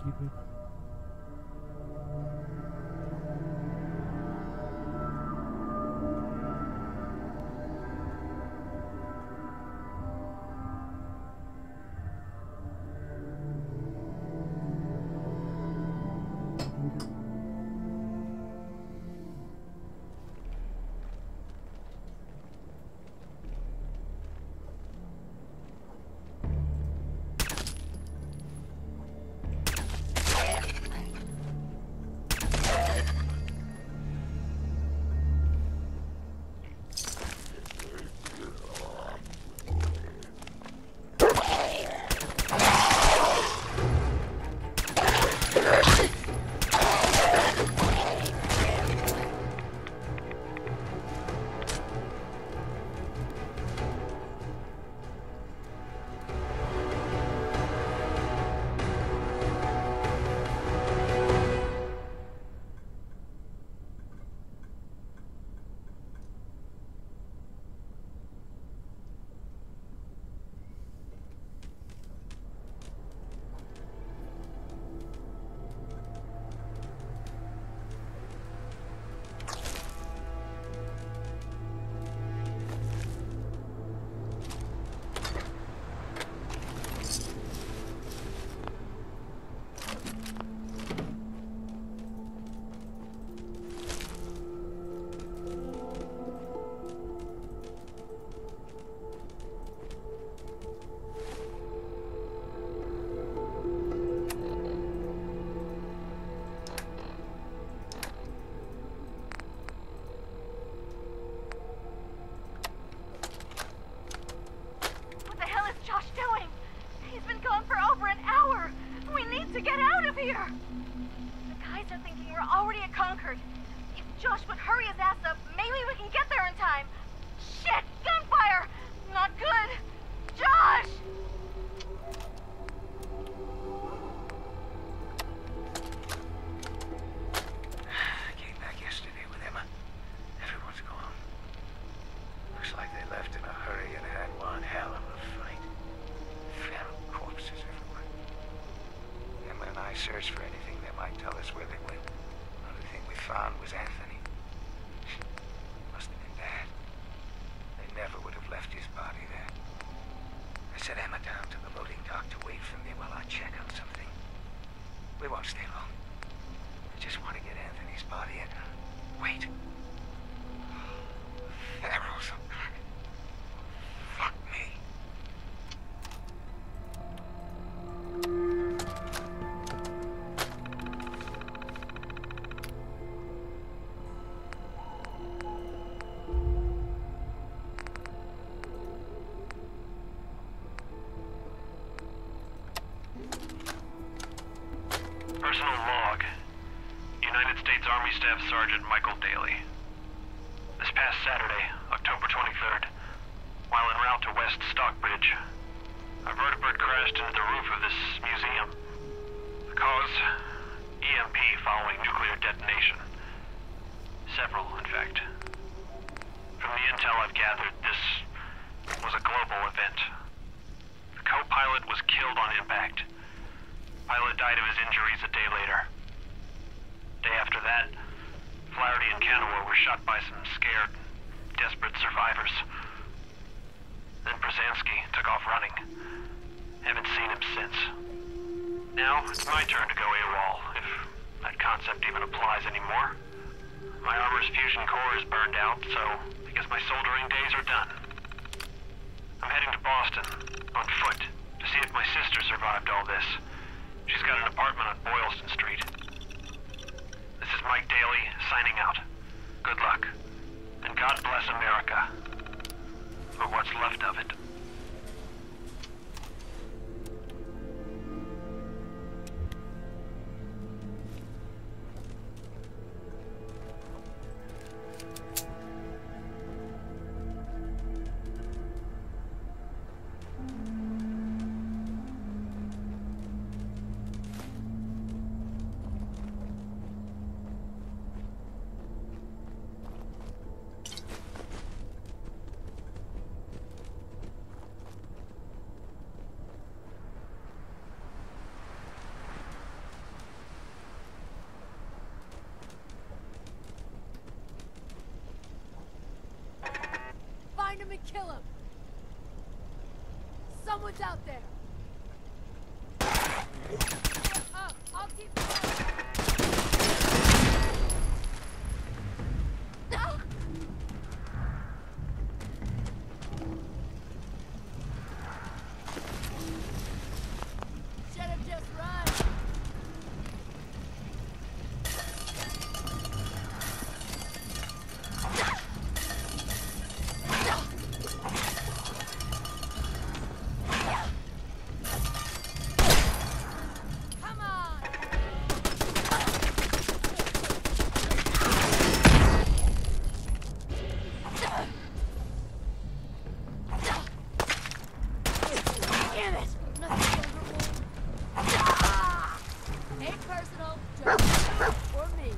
keep it. Searched for anything that might tell us where they went. The only thing we found was Anthony. Must have been bad. They never would have left his body there. I set Emma down to the loading dock to wait for me while I check on something. We won't stay long. I just want to get Anthony's body and... Wait. Pharaohs. Fuck me. Personal log. United States Army Staff Sergeant Michael Daly. This past Saturday, October 23rd, while en route to West Stockbridge, a vertibird crashed into the roof of this museum. The cause? EMP following nuclear detonation. Several, in fact. From the intel I've gathered, this was a global event. The co-pilot was killed on impact. Pilot died of his injuries a day later. Day after that, Flaherty and Canower were shot by some scared, desperate survivors. Then Brzezinski took off running. Haven't seen him since. Now, it's my turn to go AWOL, if that concept even applies anymore. My armor's fusion core is burned out, so I guess my soldering days are done. I'm heading to Boston, on foot, to see if my sister survived all this. She's got an apartment on Boylston Street. This is Mike Daly, signing out. Good luck. And God bless America. Or what's left of it. Kill him! Someone's out there! I'll keep going! Should've just run! Come on! Damn it! Nothing favorable. Ain't personal, just you or me.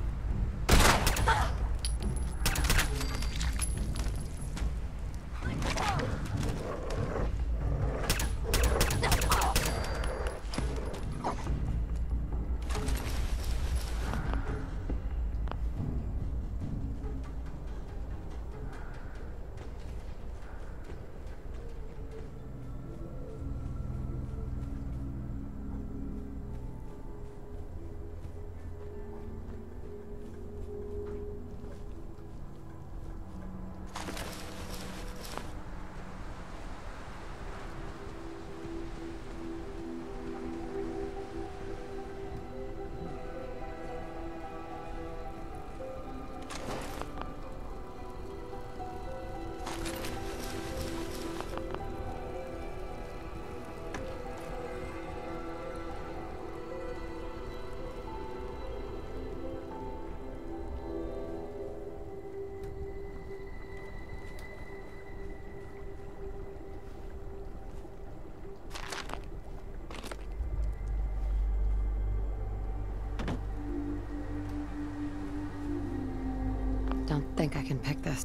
Don't think I can pick this.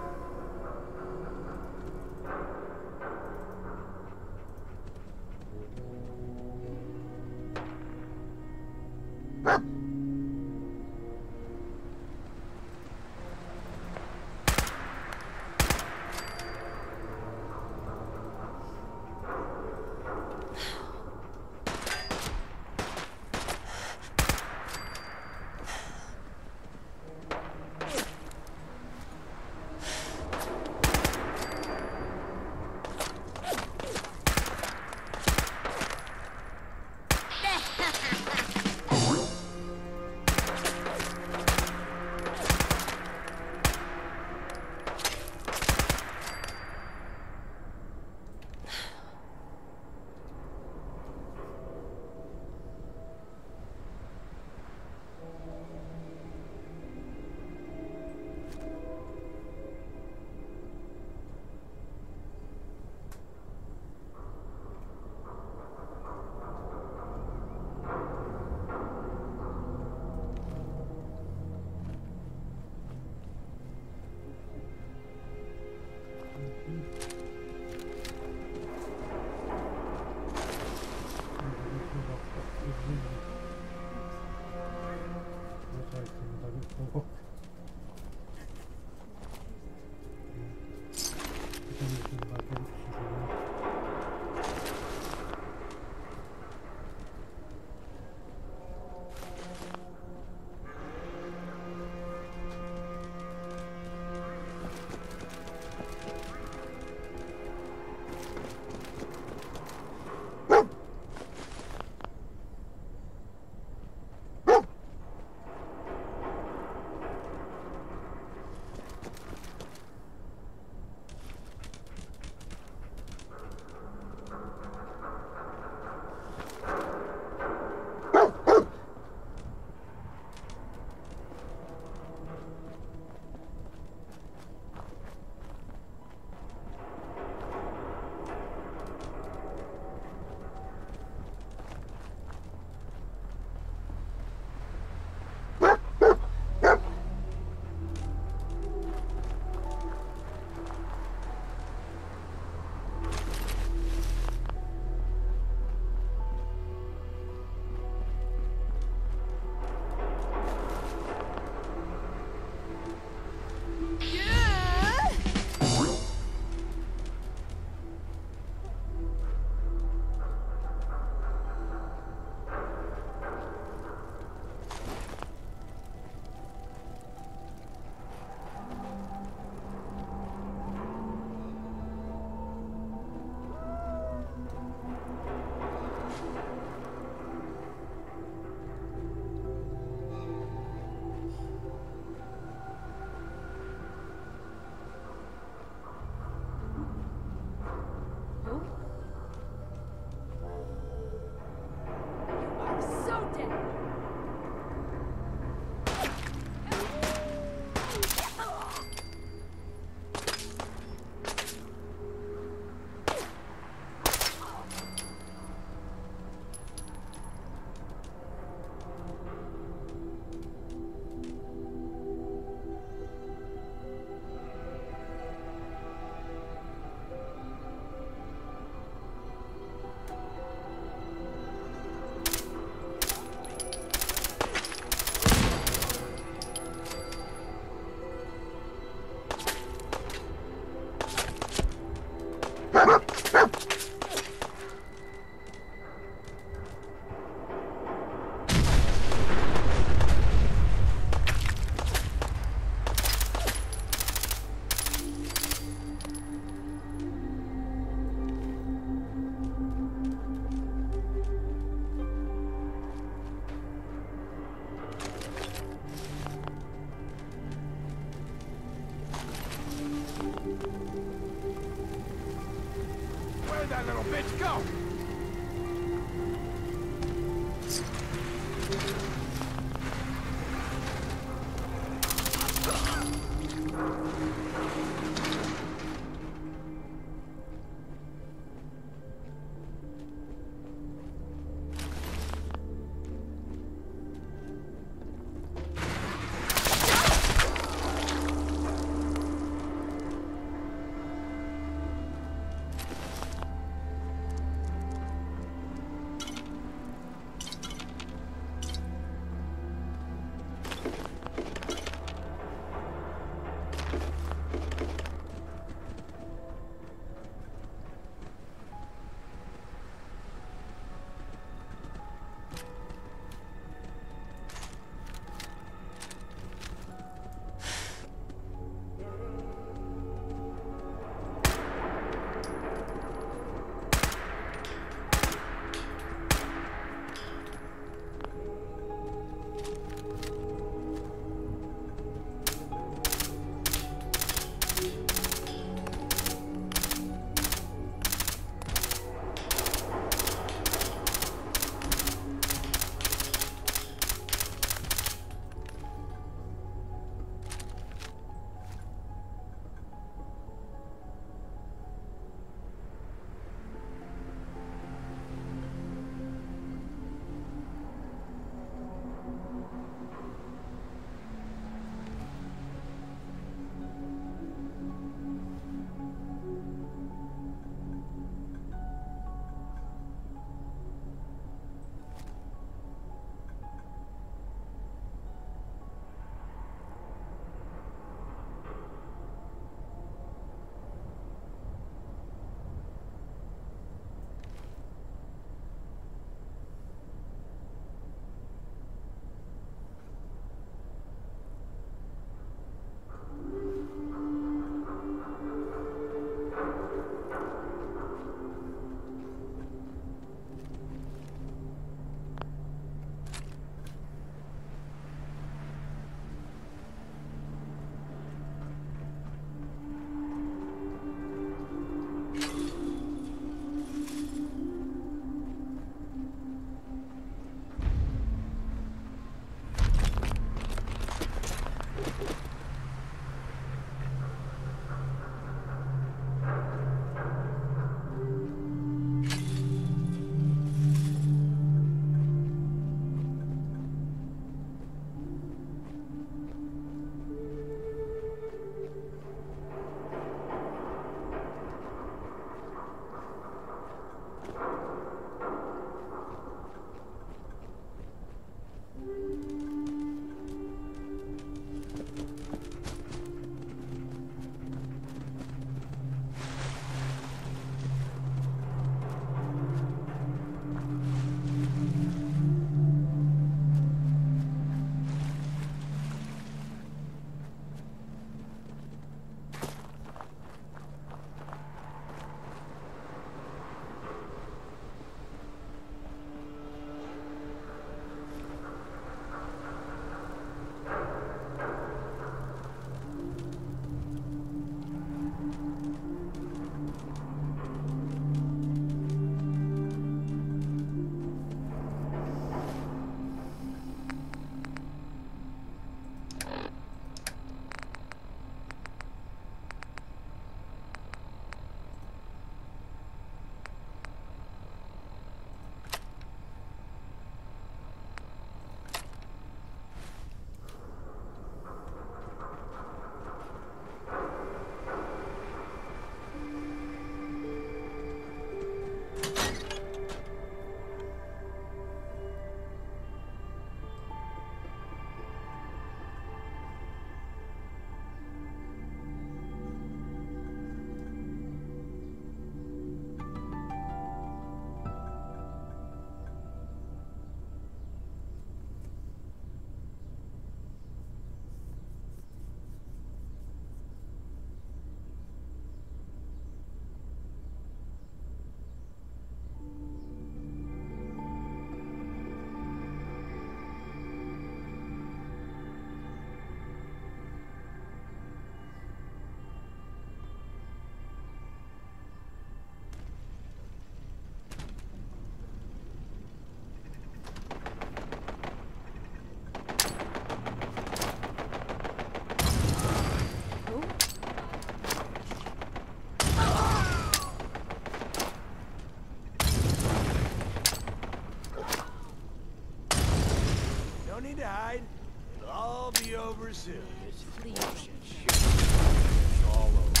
No need to hide. It'll all be over soon. Please. It's all over.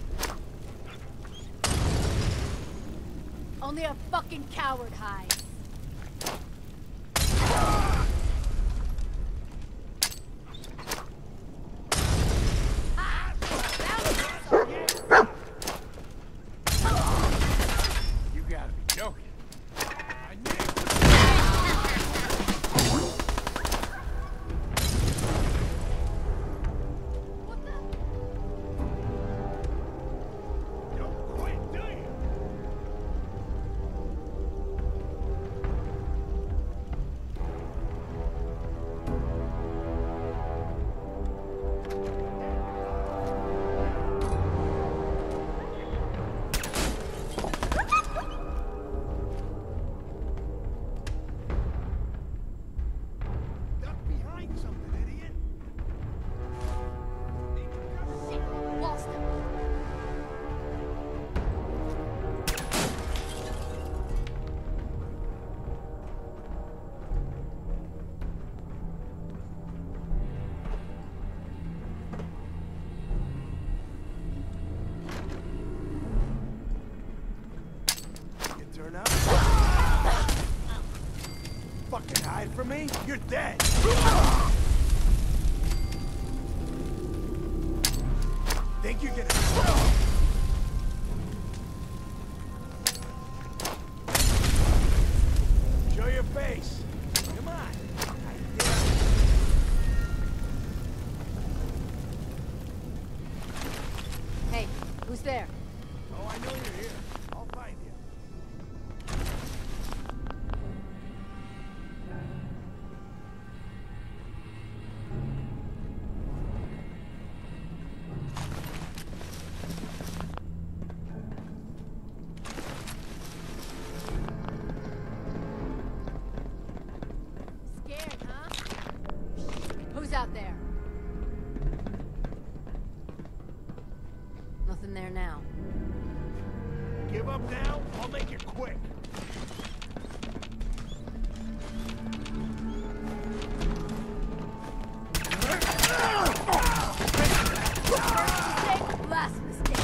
Only a fucking coward hides. You gotta be joking. I knew. What the? Don't quit, do you? Duck behind something, idiot. Shit, lost him. You turn up. Fucking hide from me? You're dead. Think you're gonna... Show your face. Come on. I dare you. Hey, who's there? Oh, I know you're here. I'll find you. Scared, huh? Who's out there? Nothing there now. Give up now? I'll make it quick. Mistake, last mistake.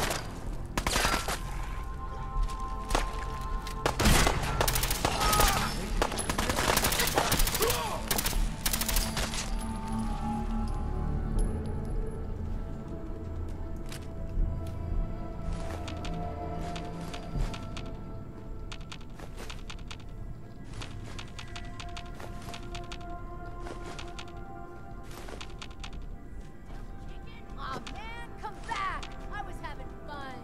Aw, man, come back! I was having fun.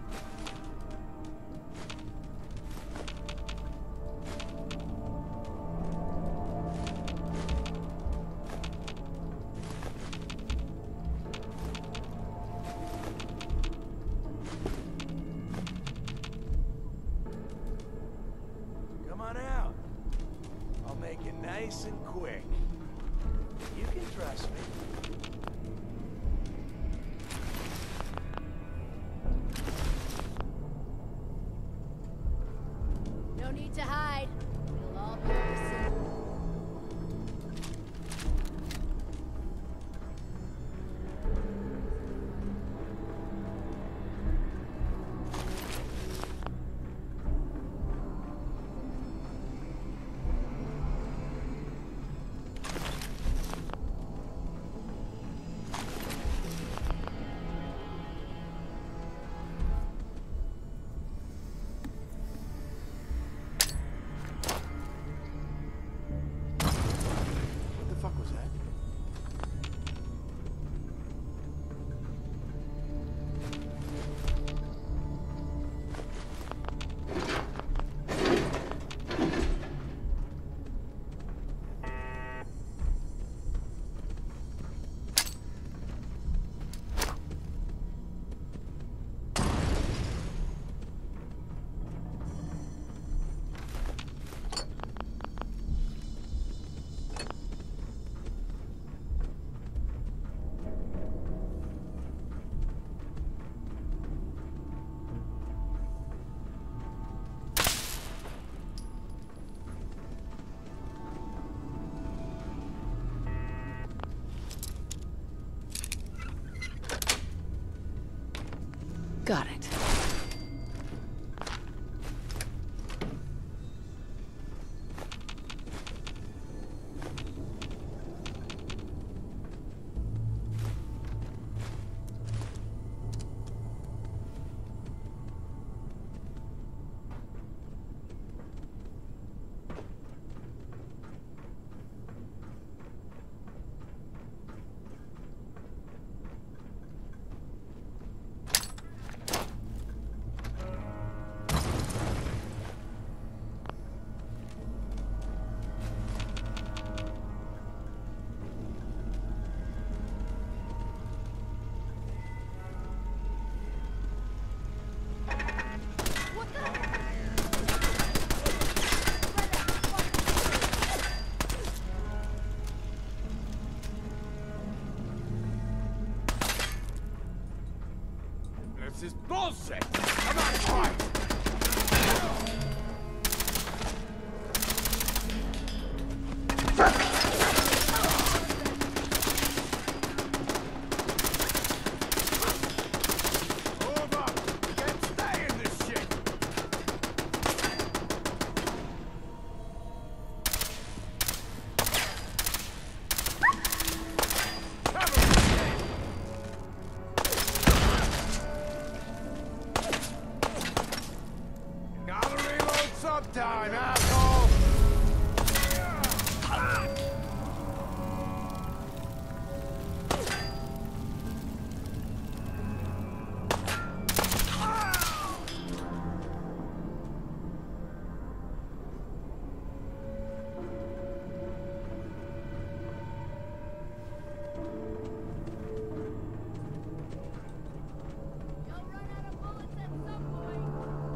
Come on out. I'll make it nice and quick. You can trust me. No need to hide. It'll all be over soon. This is bullshit! Come on, fight! Move up! You can't stay in this shit! Cover me! Gotta reload sometime, asshole! You'll run out of bullets at some point.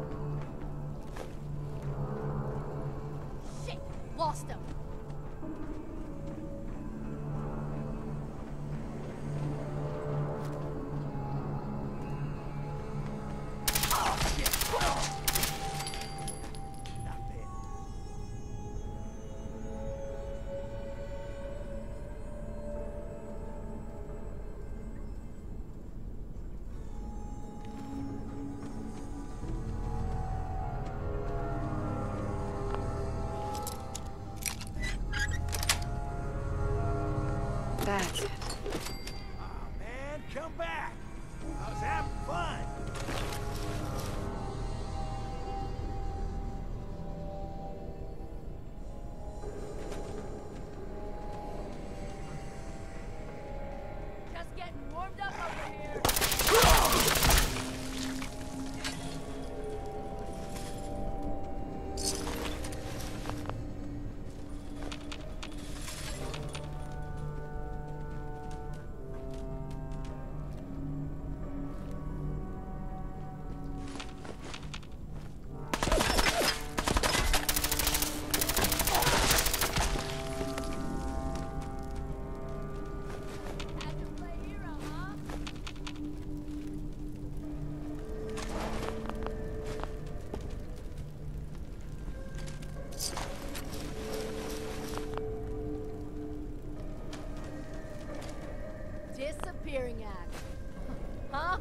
Shit! Lost him. Nothing. That's it. Aw, man, come back! I was having fun! Just getting warmed up over here. Had to play hero, huh? Disappearing act. Huh?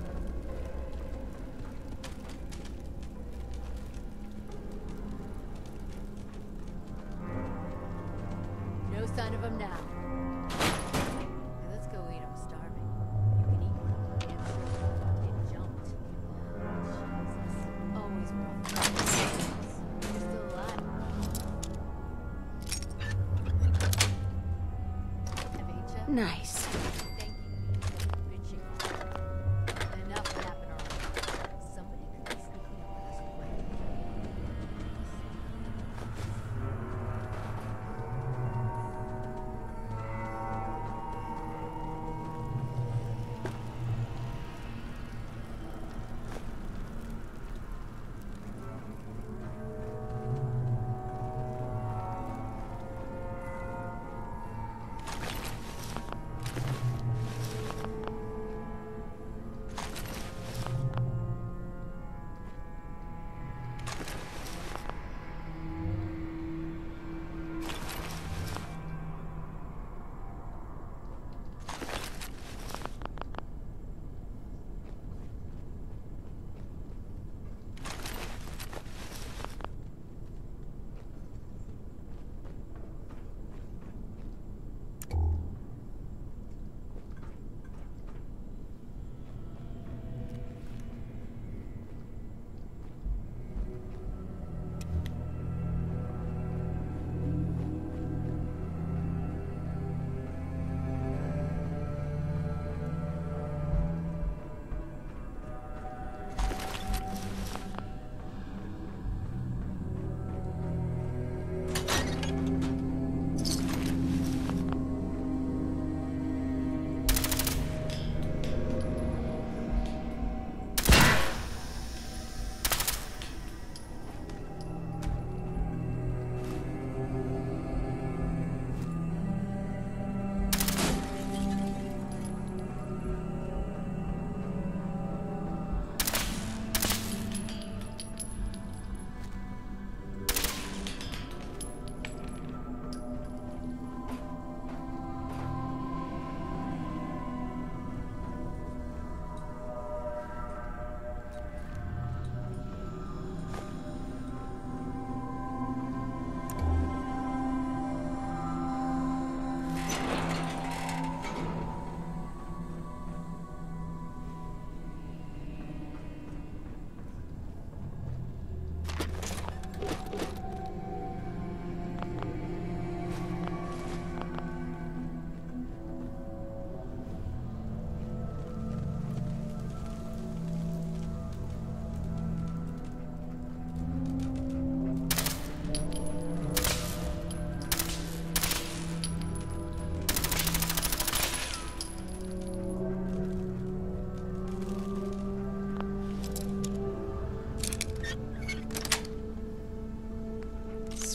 No sign of him now. Hey, let's go eat. I'm starving. You can eat one of them. It jumped. Jesus. Always rough. You're still alive. Have ate ya? Nice. Thank you, bitching. Enough napping around. Somebody could be sneaking up on us quick.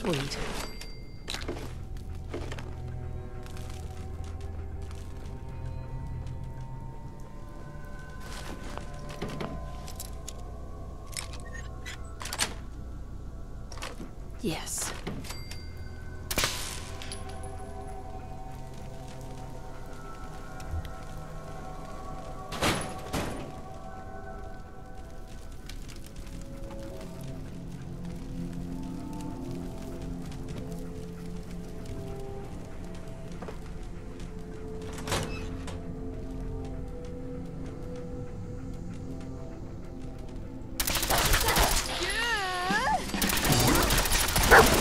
Sweet. Yes. Yeah!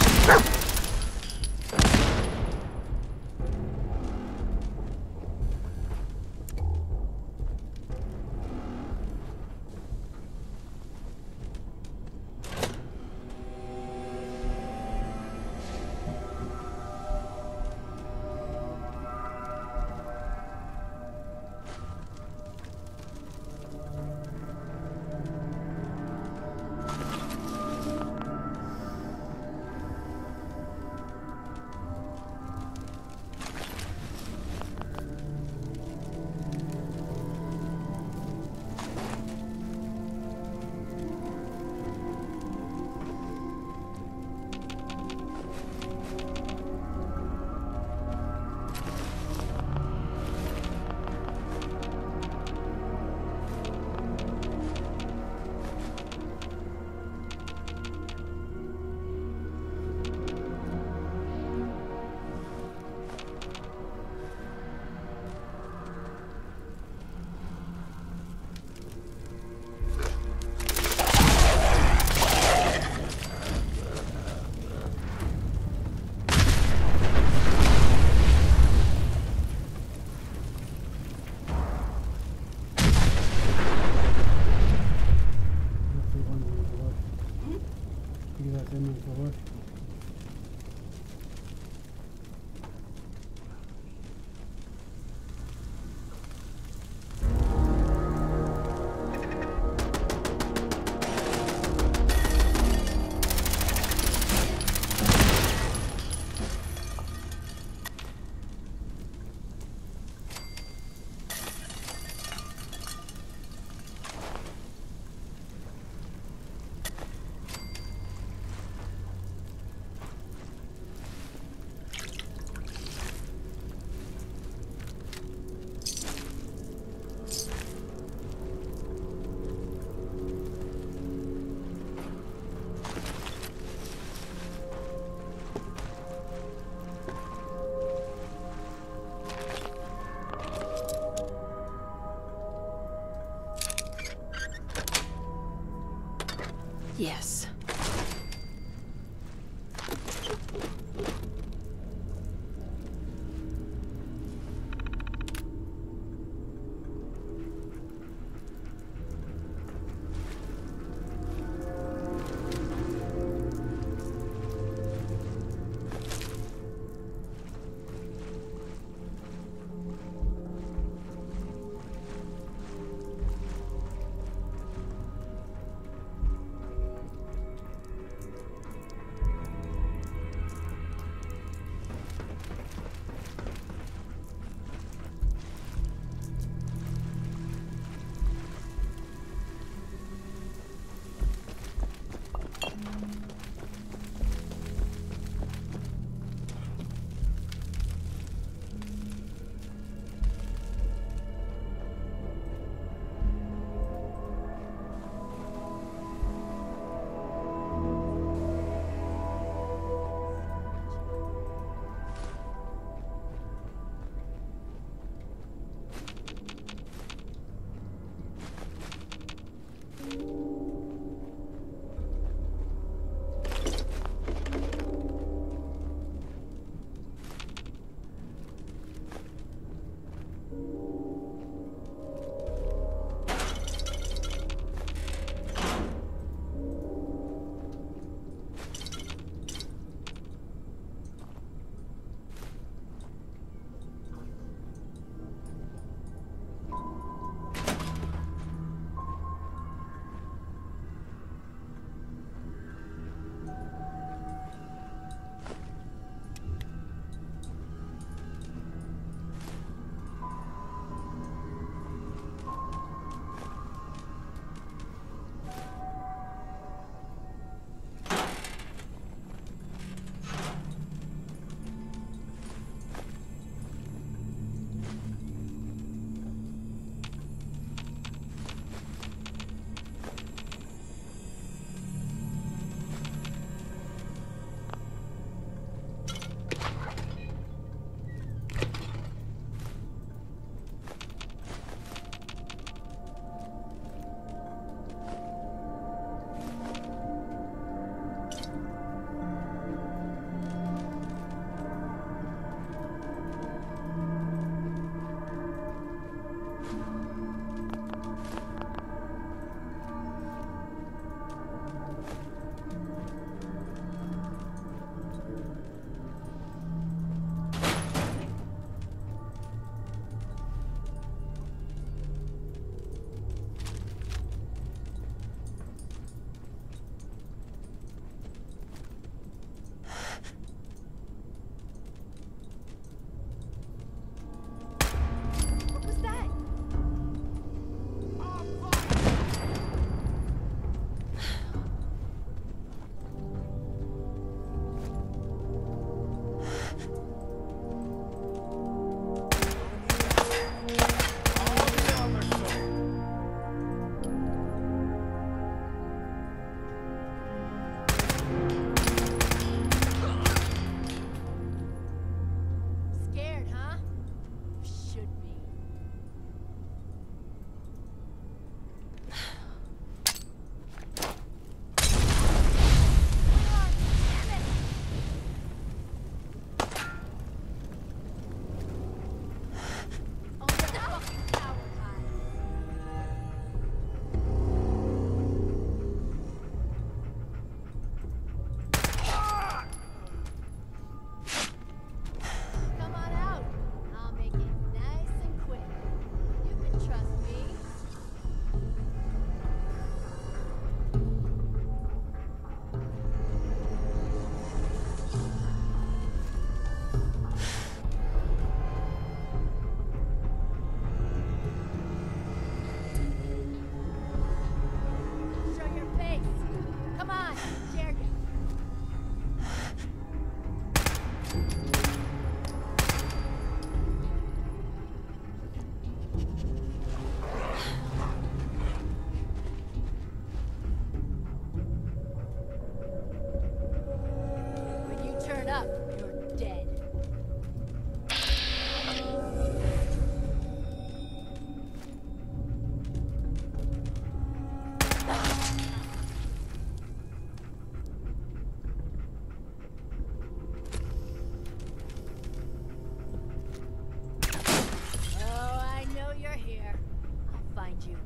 find you.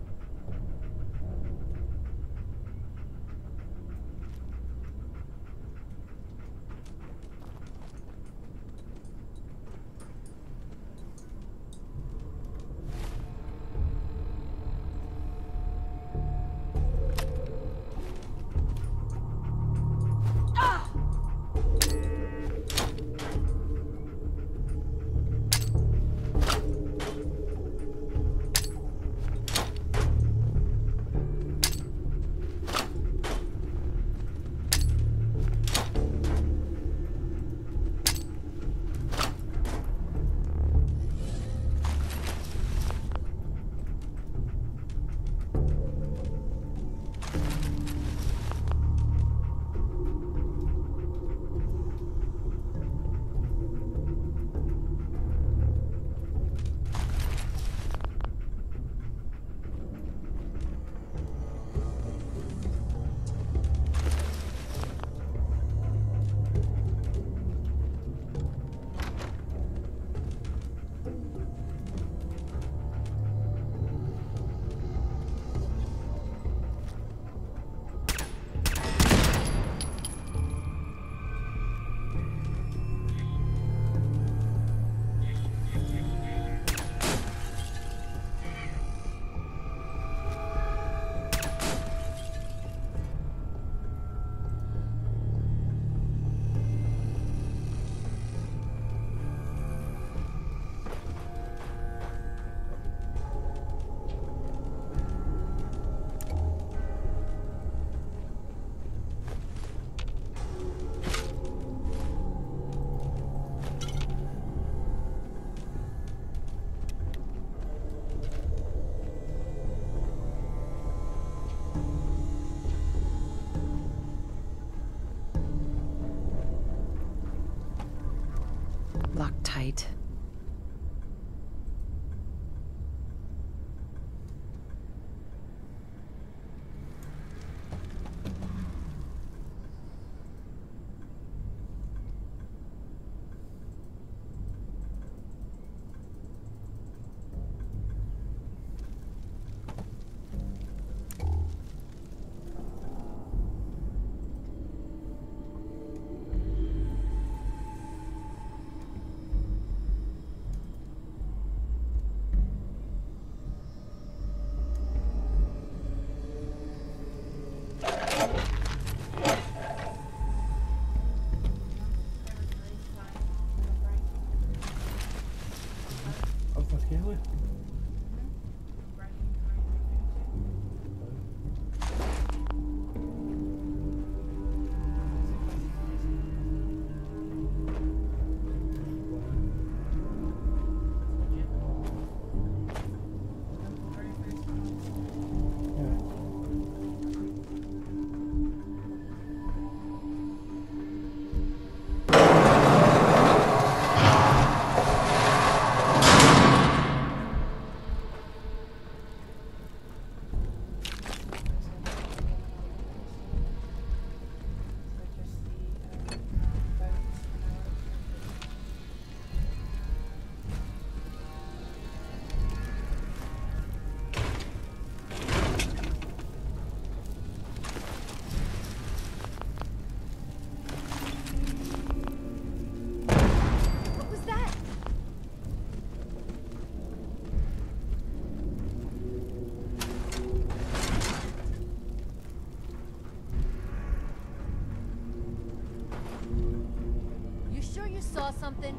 Locked tight. Saw something?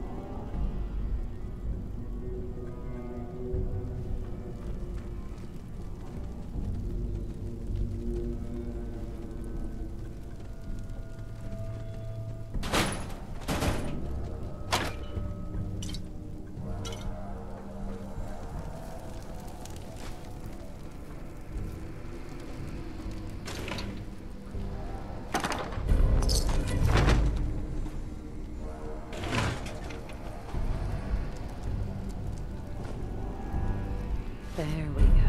There we go.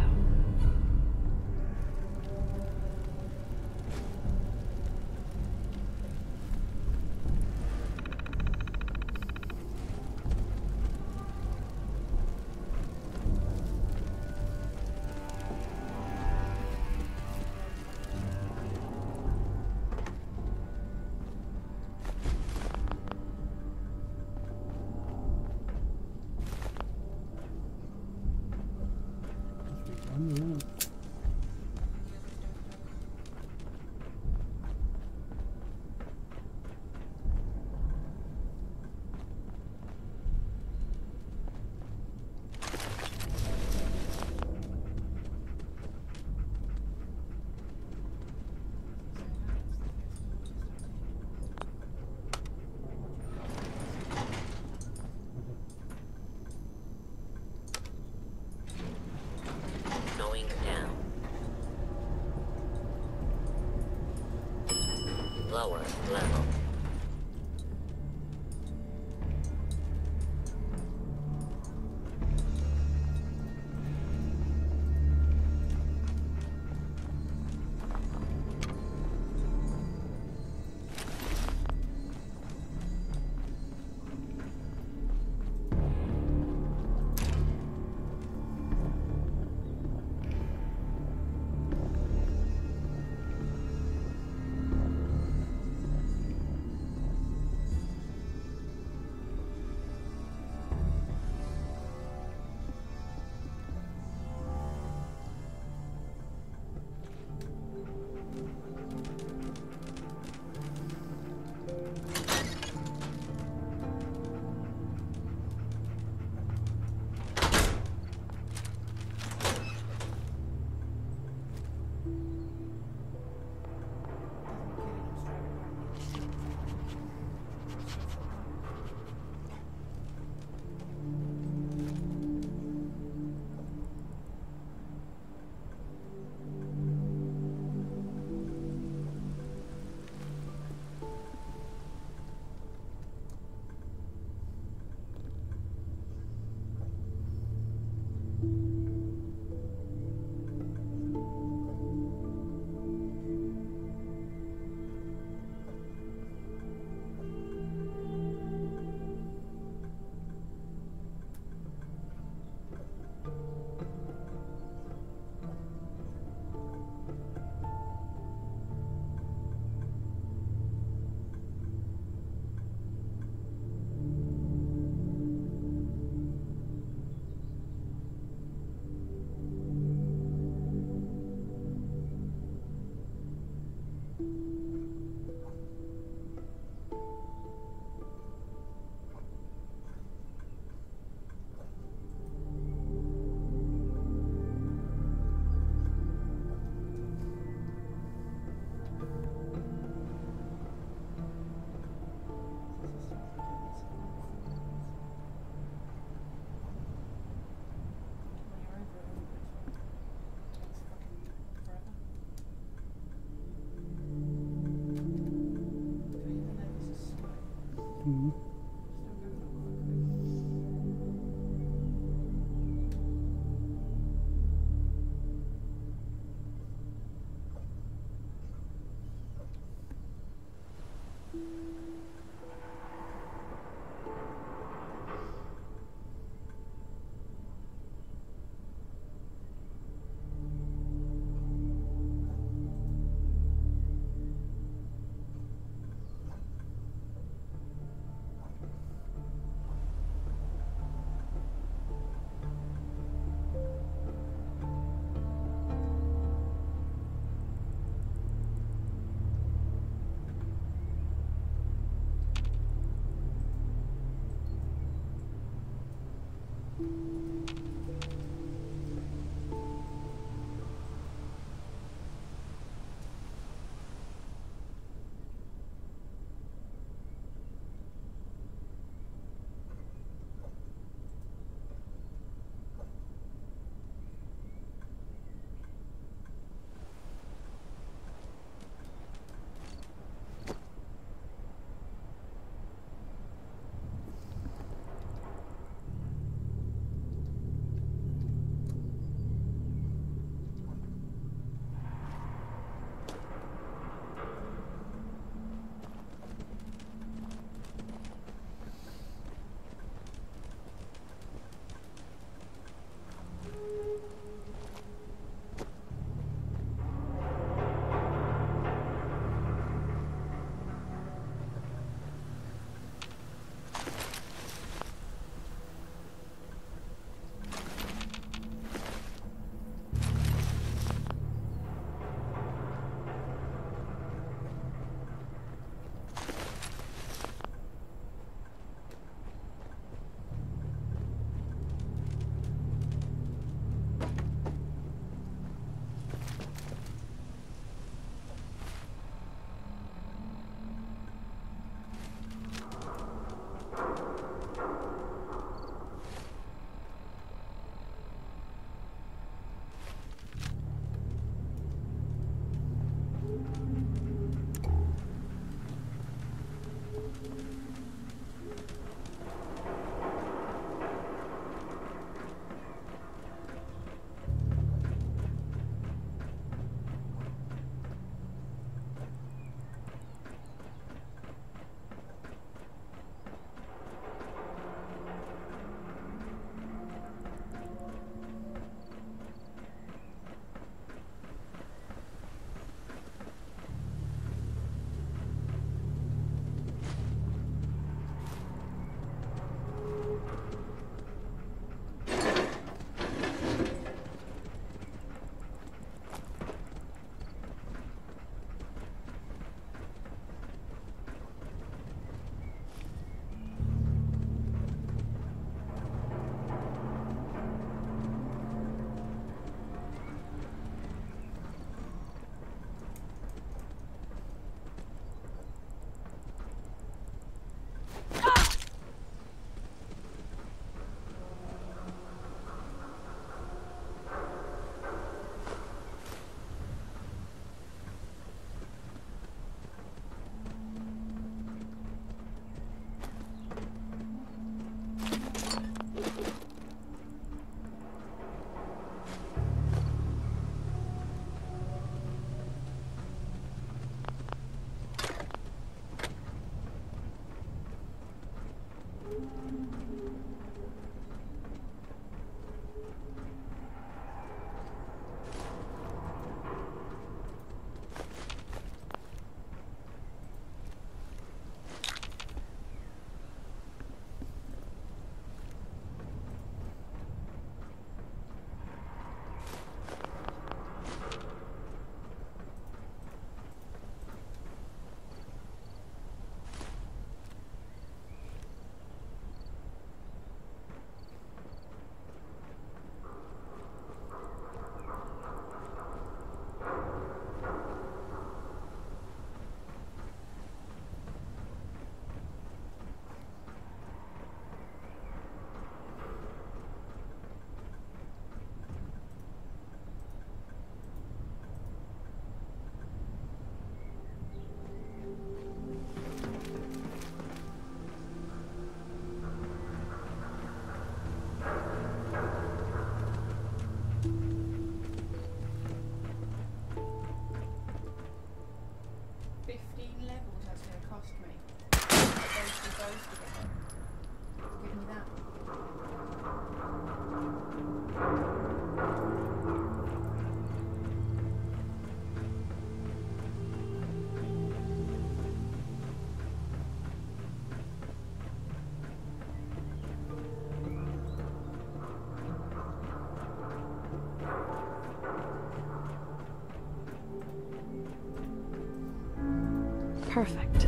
Perfect.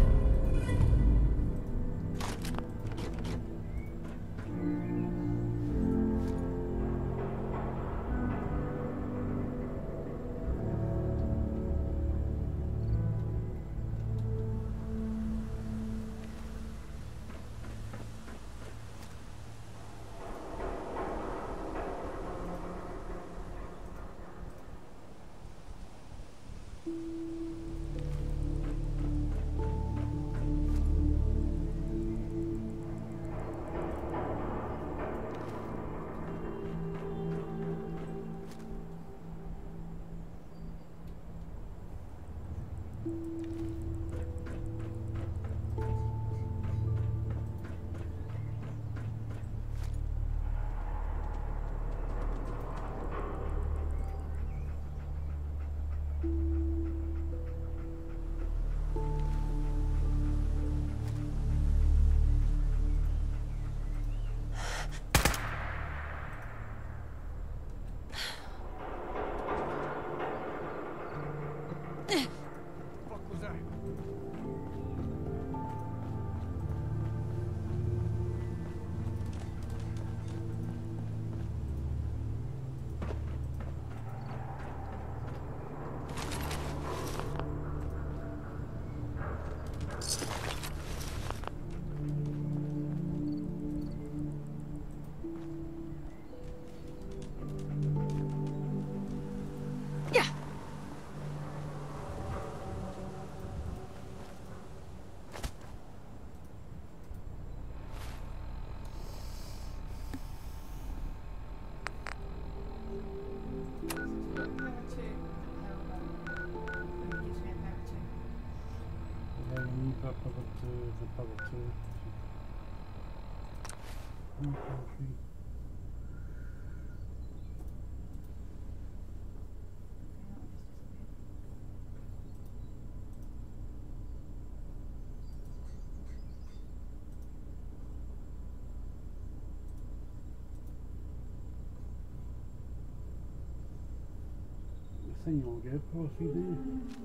Sen jag är på sidan.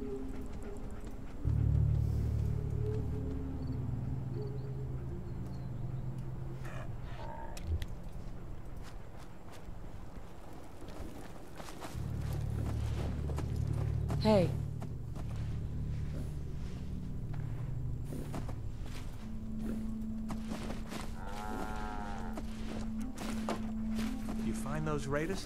Hey. You find those raiders?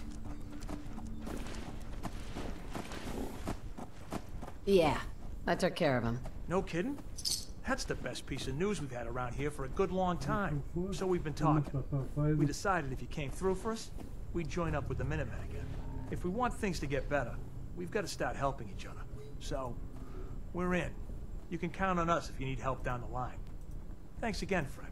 Yeah, I took care of him. No kidding? That's the best piece of news we've had around here for a good long time. So we've been talking. We decided if you came through for us, we'd join up with the Minutemen again. If we want things to get better, we've got to start helping each other. So, we're in. You can count on us if you need help down the line. Thanks again, friend.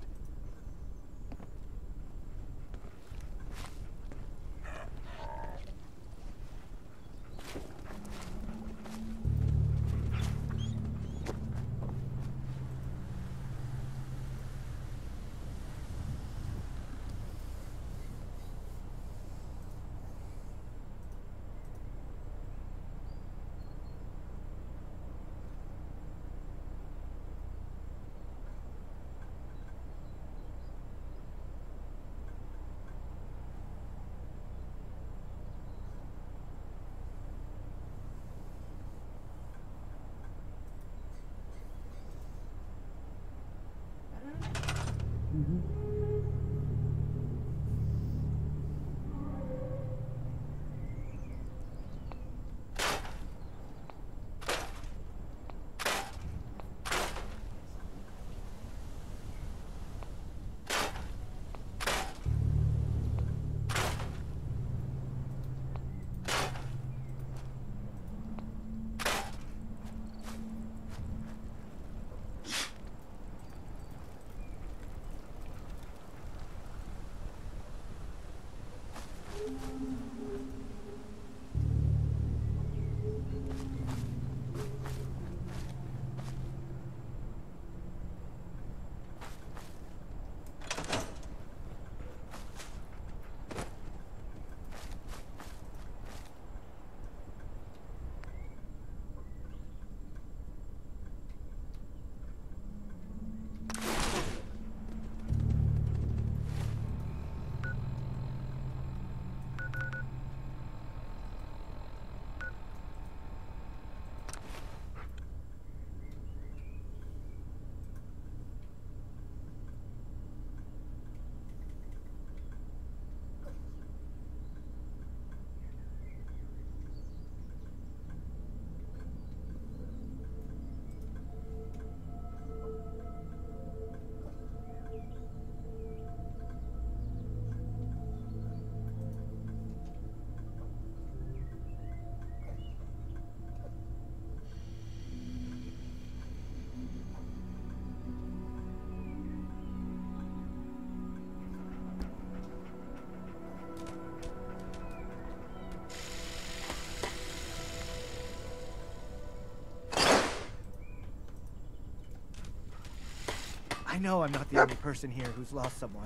know I'm not the only person here who's lost someone.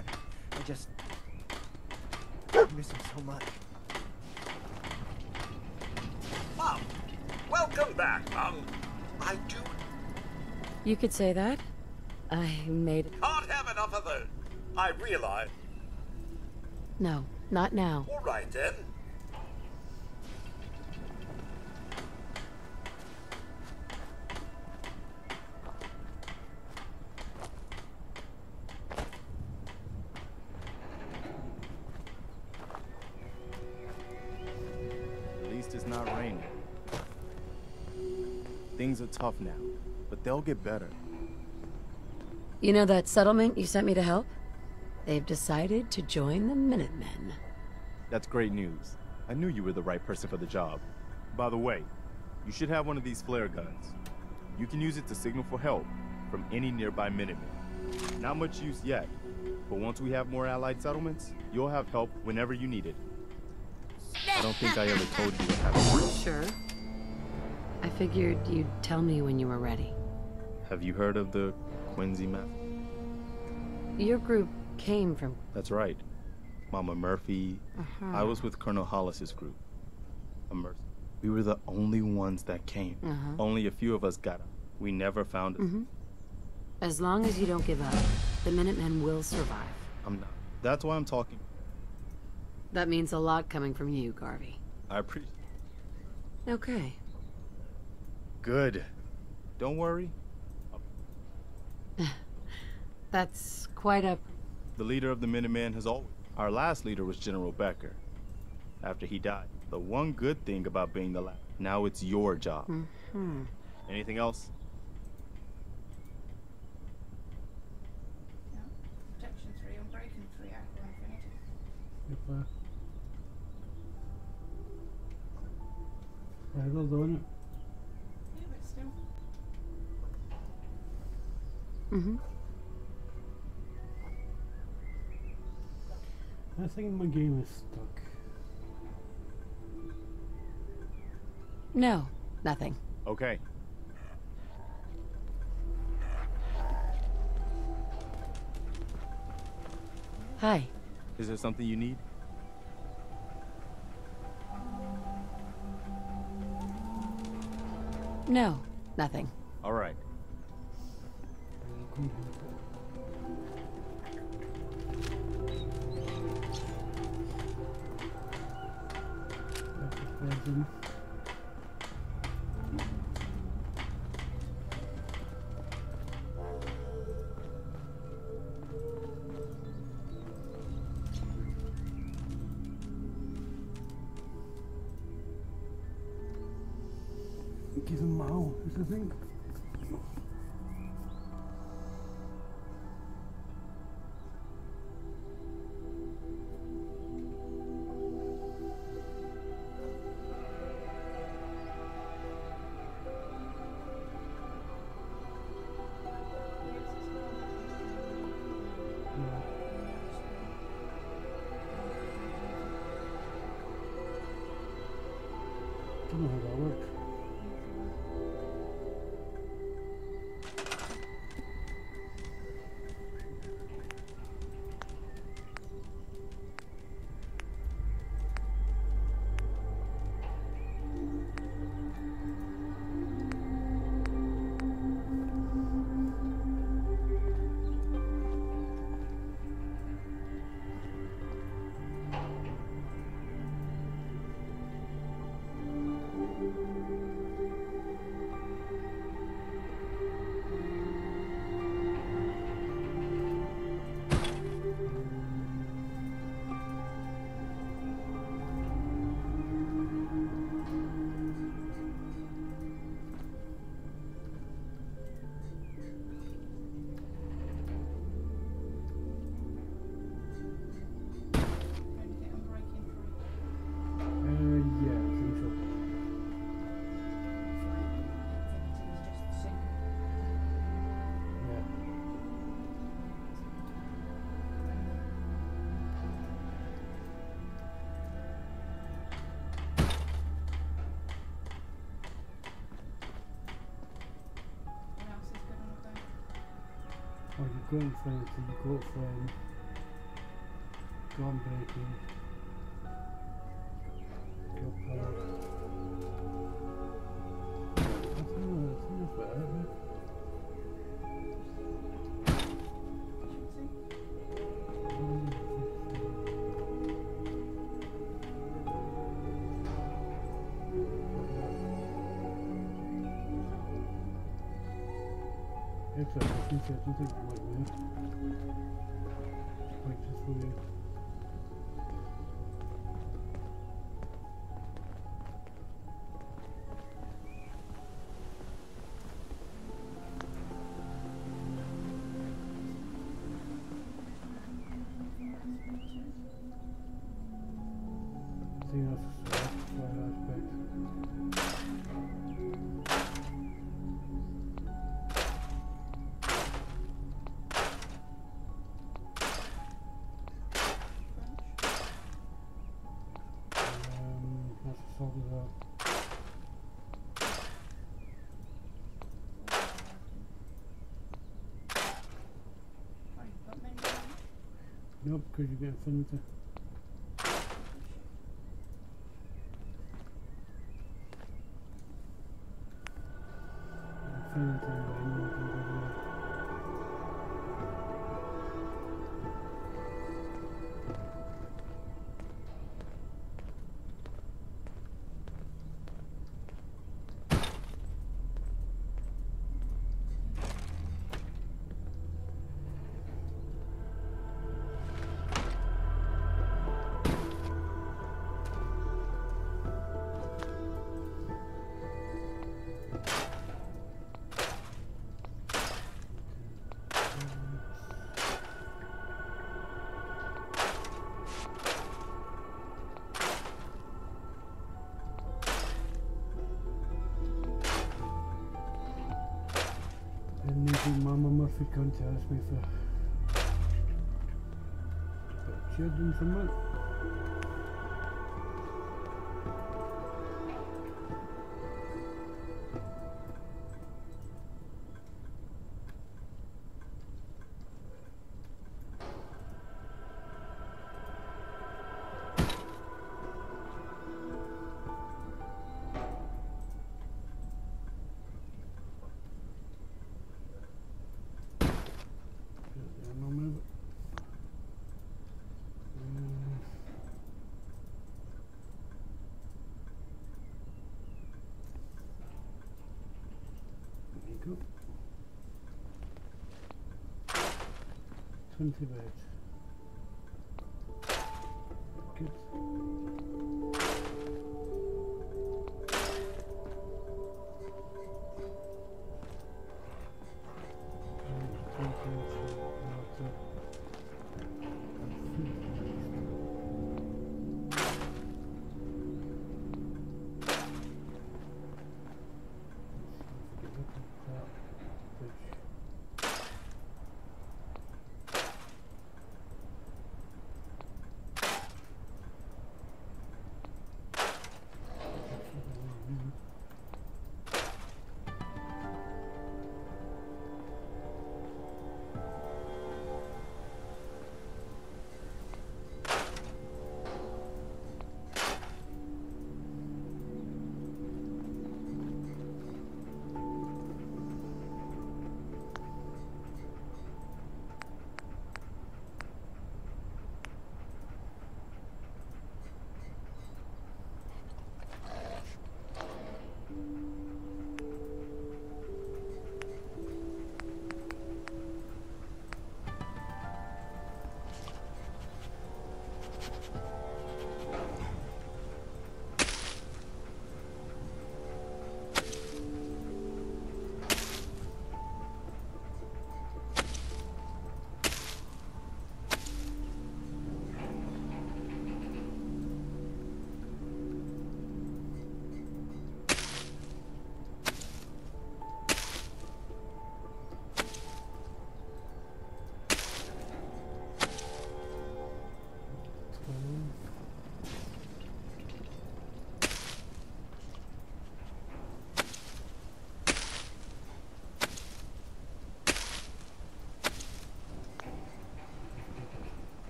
I miss him so much. Mom! Welcome back, Mom! I do You could say that. I made... can't have enough of those. I realize. No, not now. All right, then. At least it's not raining. Things are tough now, but they'll get better. You know that settlement you sent me to help? They've decided to join the Minutemen. That's great news. I knew you were the right person for the job. By the way, you should have one of these flare guns. You can use it to signal for help from any nearby Minutemen. Not much use yet, but once we have more allied settlements, you'll have help whenever you need it. I don't think I ever told you what happened. Sure. I figured you'd tell me when you were ready. Have you heard of the Quincy map? Your group came from... That's right. Mama Murphy. I was with Colonel Hollis's group. We were the only ones that came. Only a few of us got up. We never found it. As long as you don't give up, the Minutemen will survive. I'm not. That's why I'm talking. That means a lot coming from you, Garvey. I appreciate. Okay. Good. Don't worry. That's quite a... The leader of the Minutemen has always... Our last leader was General Becker. After he died. The one good thing about being the last... Now it's your job. Anything else? No. Protection 3, Unbreaking 3, Aqua Infinity. Yep. Yeah, they're doing it. Yeah, but still. I think my game is stuck. No, nothing. Okay. Hi. Is there something you need? No, nothing. All right. Give him all, is the thing. Don't know how that works. Go Infinity, go Friend, go Unbreaking, go Power. I think that's about it. Actually, I think I do think you might win. Like just for you. See, that's a slight aspect. Nope, because you get Infinity. Infinity, Mama Murphy come to ask me for children for month. Go. 20 beds. Good.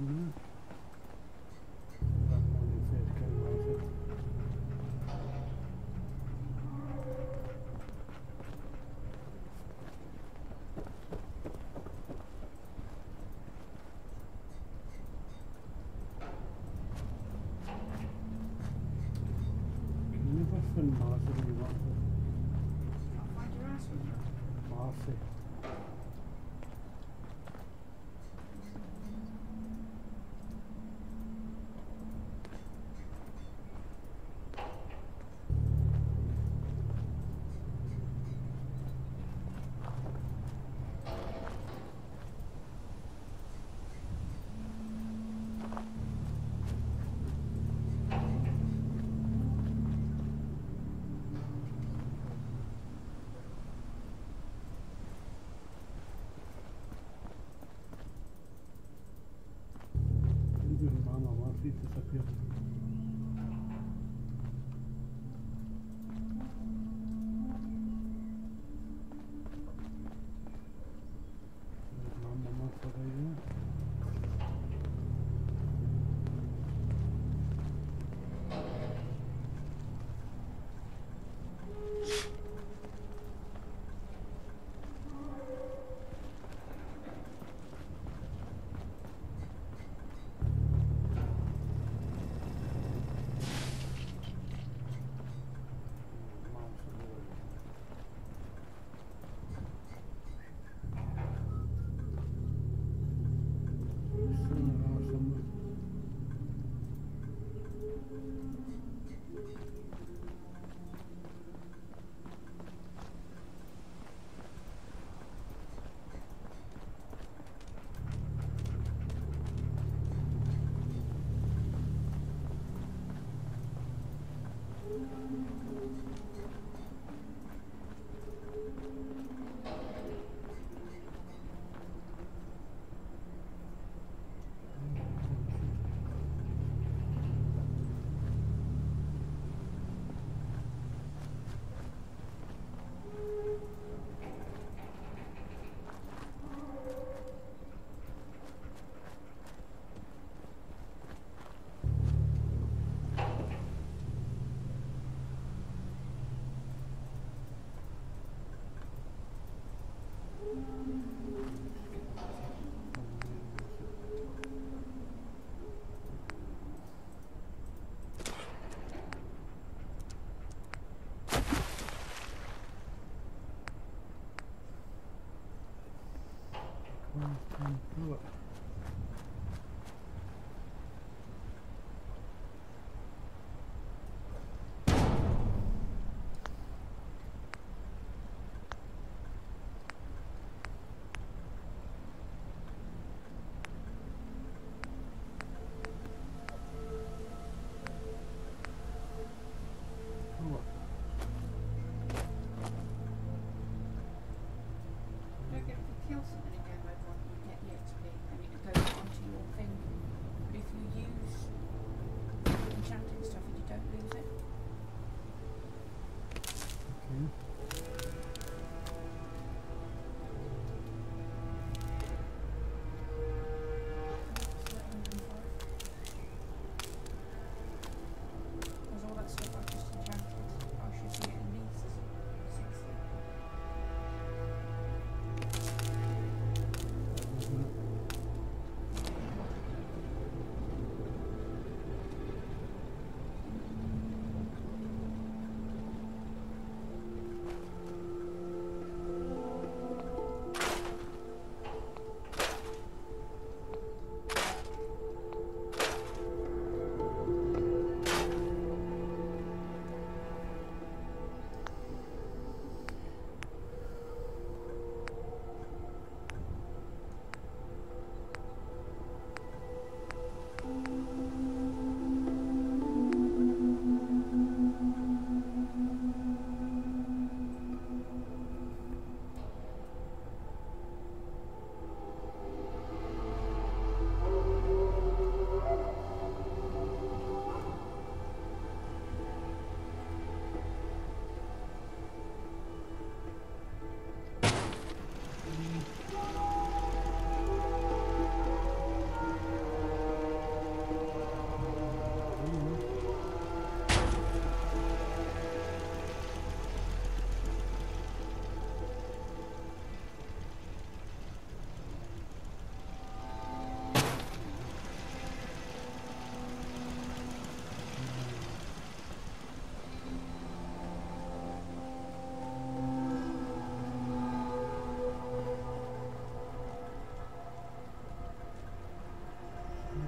ne? Bak onu seçken varsa. Ne var sen mağazını varsa? I'll find your ass with you. Mağazı. Mama, was sieht das ab hier? Mama, was war da hier?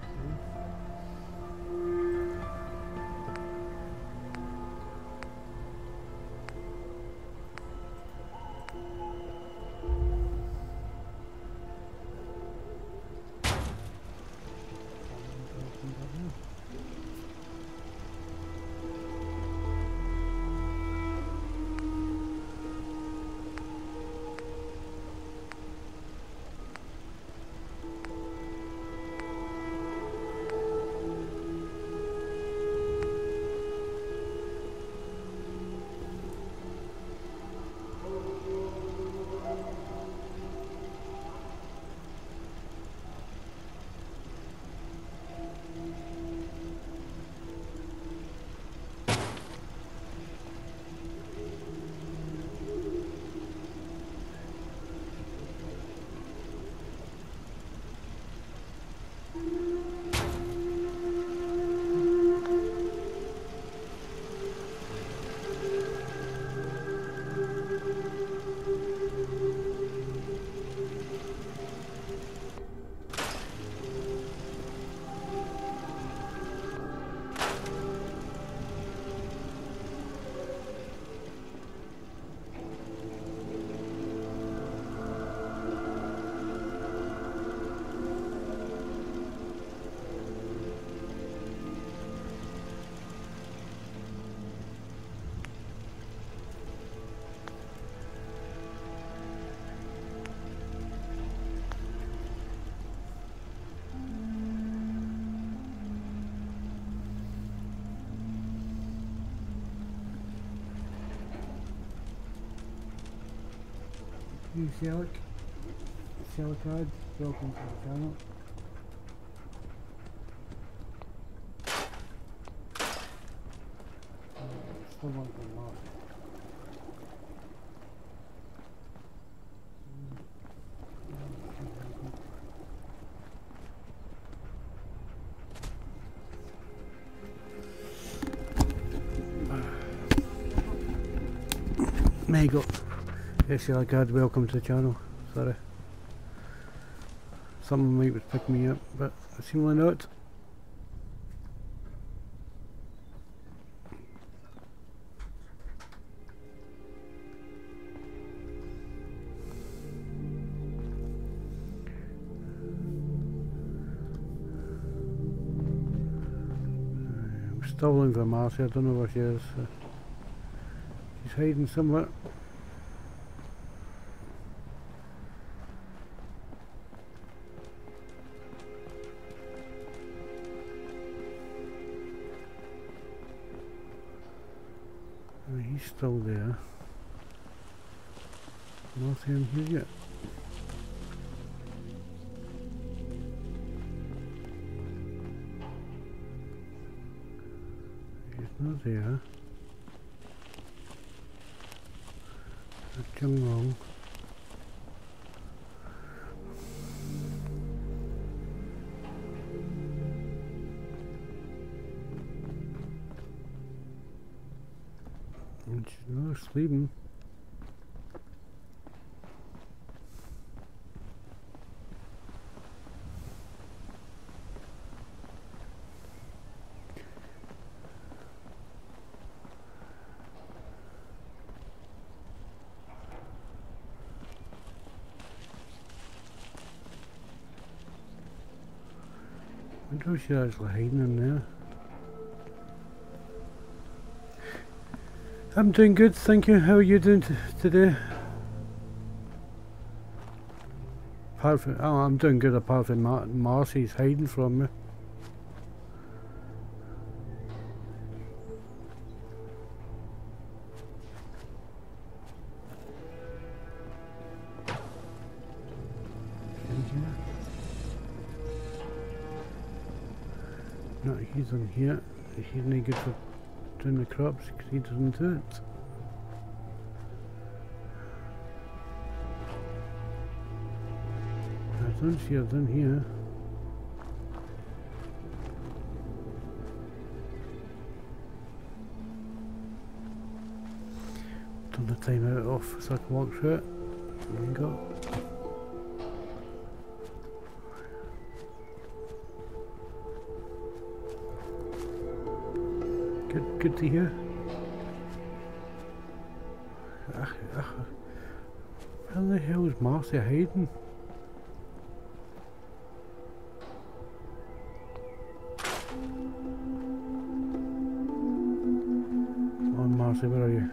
You Celicad, welcome to the channel. Still want to mark. There you go. Celicad, welcome to the channel. Sorry. Something might was picking me up, but seemingly not. I'm still looking for Marcy, I don't know where she is. She's hiding somewhere. He's still there. Nothing here yet. He's not there. That's wrong. And she's not sleeping. I wonder if she's actually hiding in there. I'm doing good, thank you. How are you doing today? Apart from, oh, I'm doing good apart from Marcy's hiding from me. No, he's in here. He's not good for doing the crops because he doesn't do it. I don't see her down here. Turn the timer off so I can walk through it. There you go. good to hear. Where the hell is Marcia hiding? Come on, Marcia, where are you?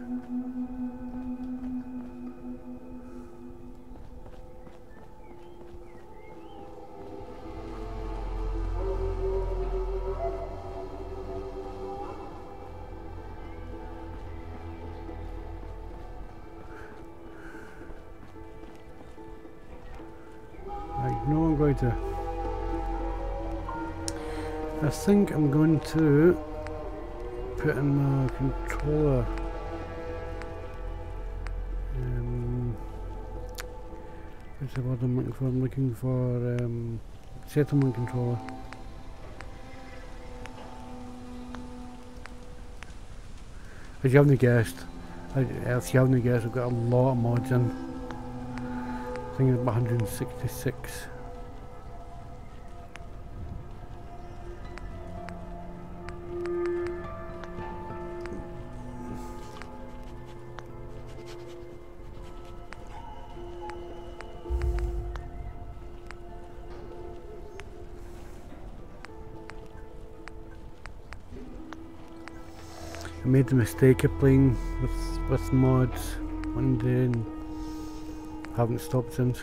I think I'm going to put in my controller. What's the word I'm looking for? I'm looking for settlement controller. As you haven't guessed, if you haven't guessed, I've got a lot of mods in. I think it's about 166. I made the mistake of playing with mods one day and haven't stopped since.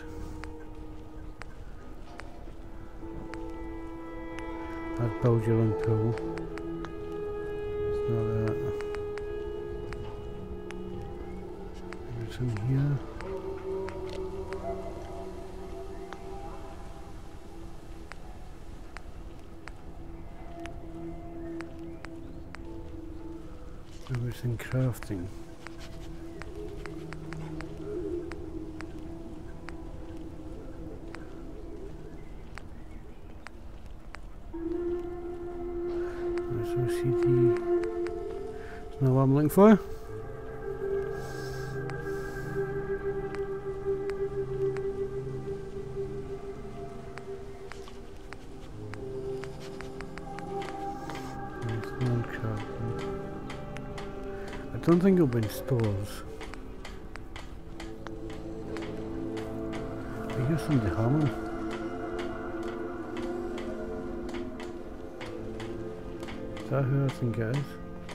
That's build your own pool. It's not that. There's some here. It's in crafting. There's some CD. That's not what I'm looking for. There's no crafting. I don't think it'll be in stores. I hear somebody humming. Is that who I think it is?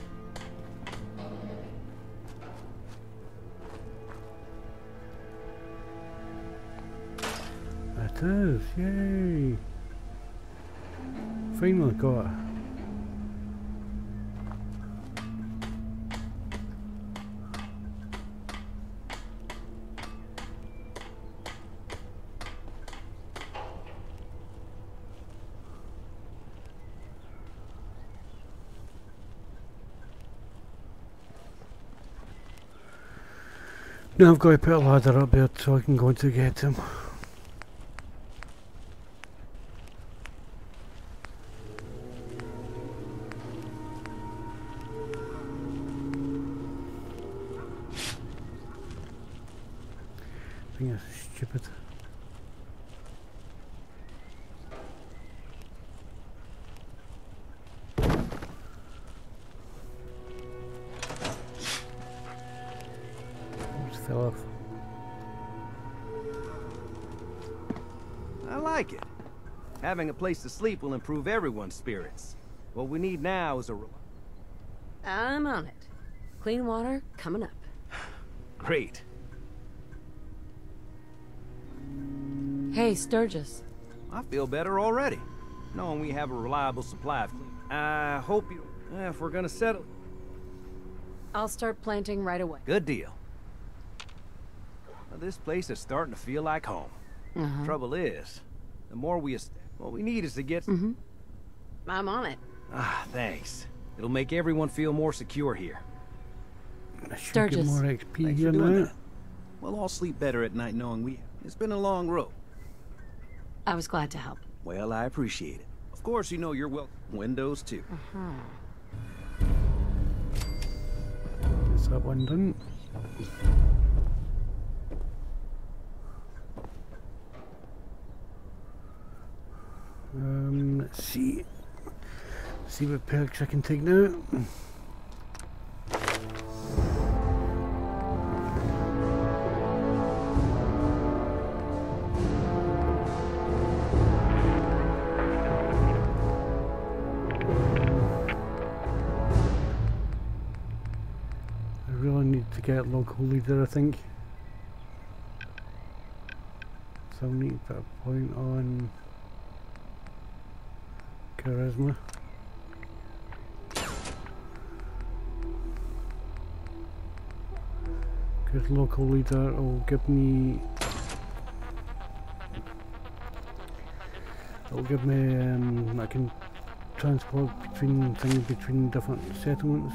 It is, yay! Finally got it. Now I've got to put a ladder up there so I can go to get him. I think that's stupid. Fell off. I like it. Having a place to sleep will improve everyone's spirits. What we need now is a... I'm on it. Clean water coming up. Great. Hey, Sturgis. I feel better already, knowing we have a reliable supply of... I hope you... if we're gonna settle... I'll start planting right away. Good deal. Well, this place is starting to feel like home. Trouble is, the more we... what we need is to get... I'm on it. Ah, thanks. It'll make everyone feel more secure here. I should get more XP here now. We'll all sleep better at night knowing we... It's been a long road. I was glad to help. Well, I appreciate it. Of course, you know you're welcome. Windows, too. Is that one done? Let's see. See what perks I can take now. get local leader, I think. So I'll need to put a point on charisma. Because local leader will give me... It'll give me, I can transport between things between different settlements.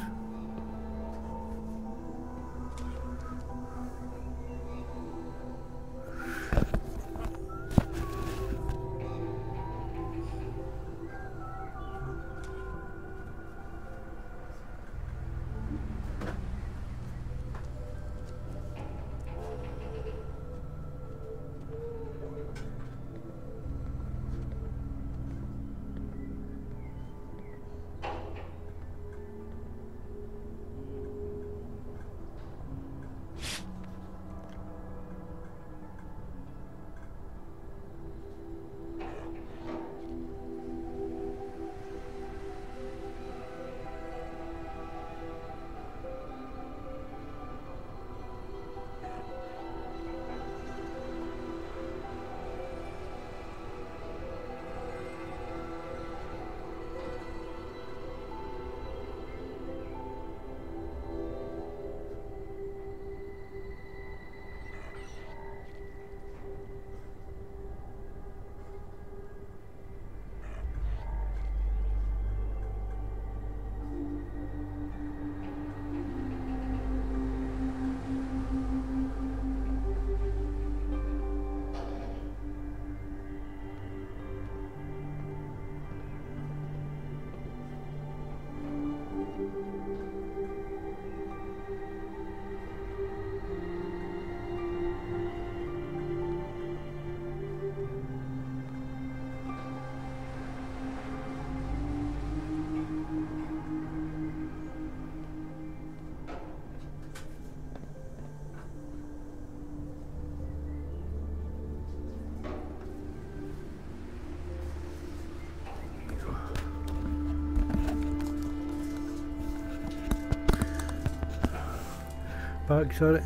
Back, sorry.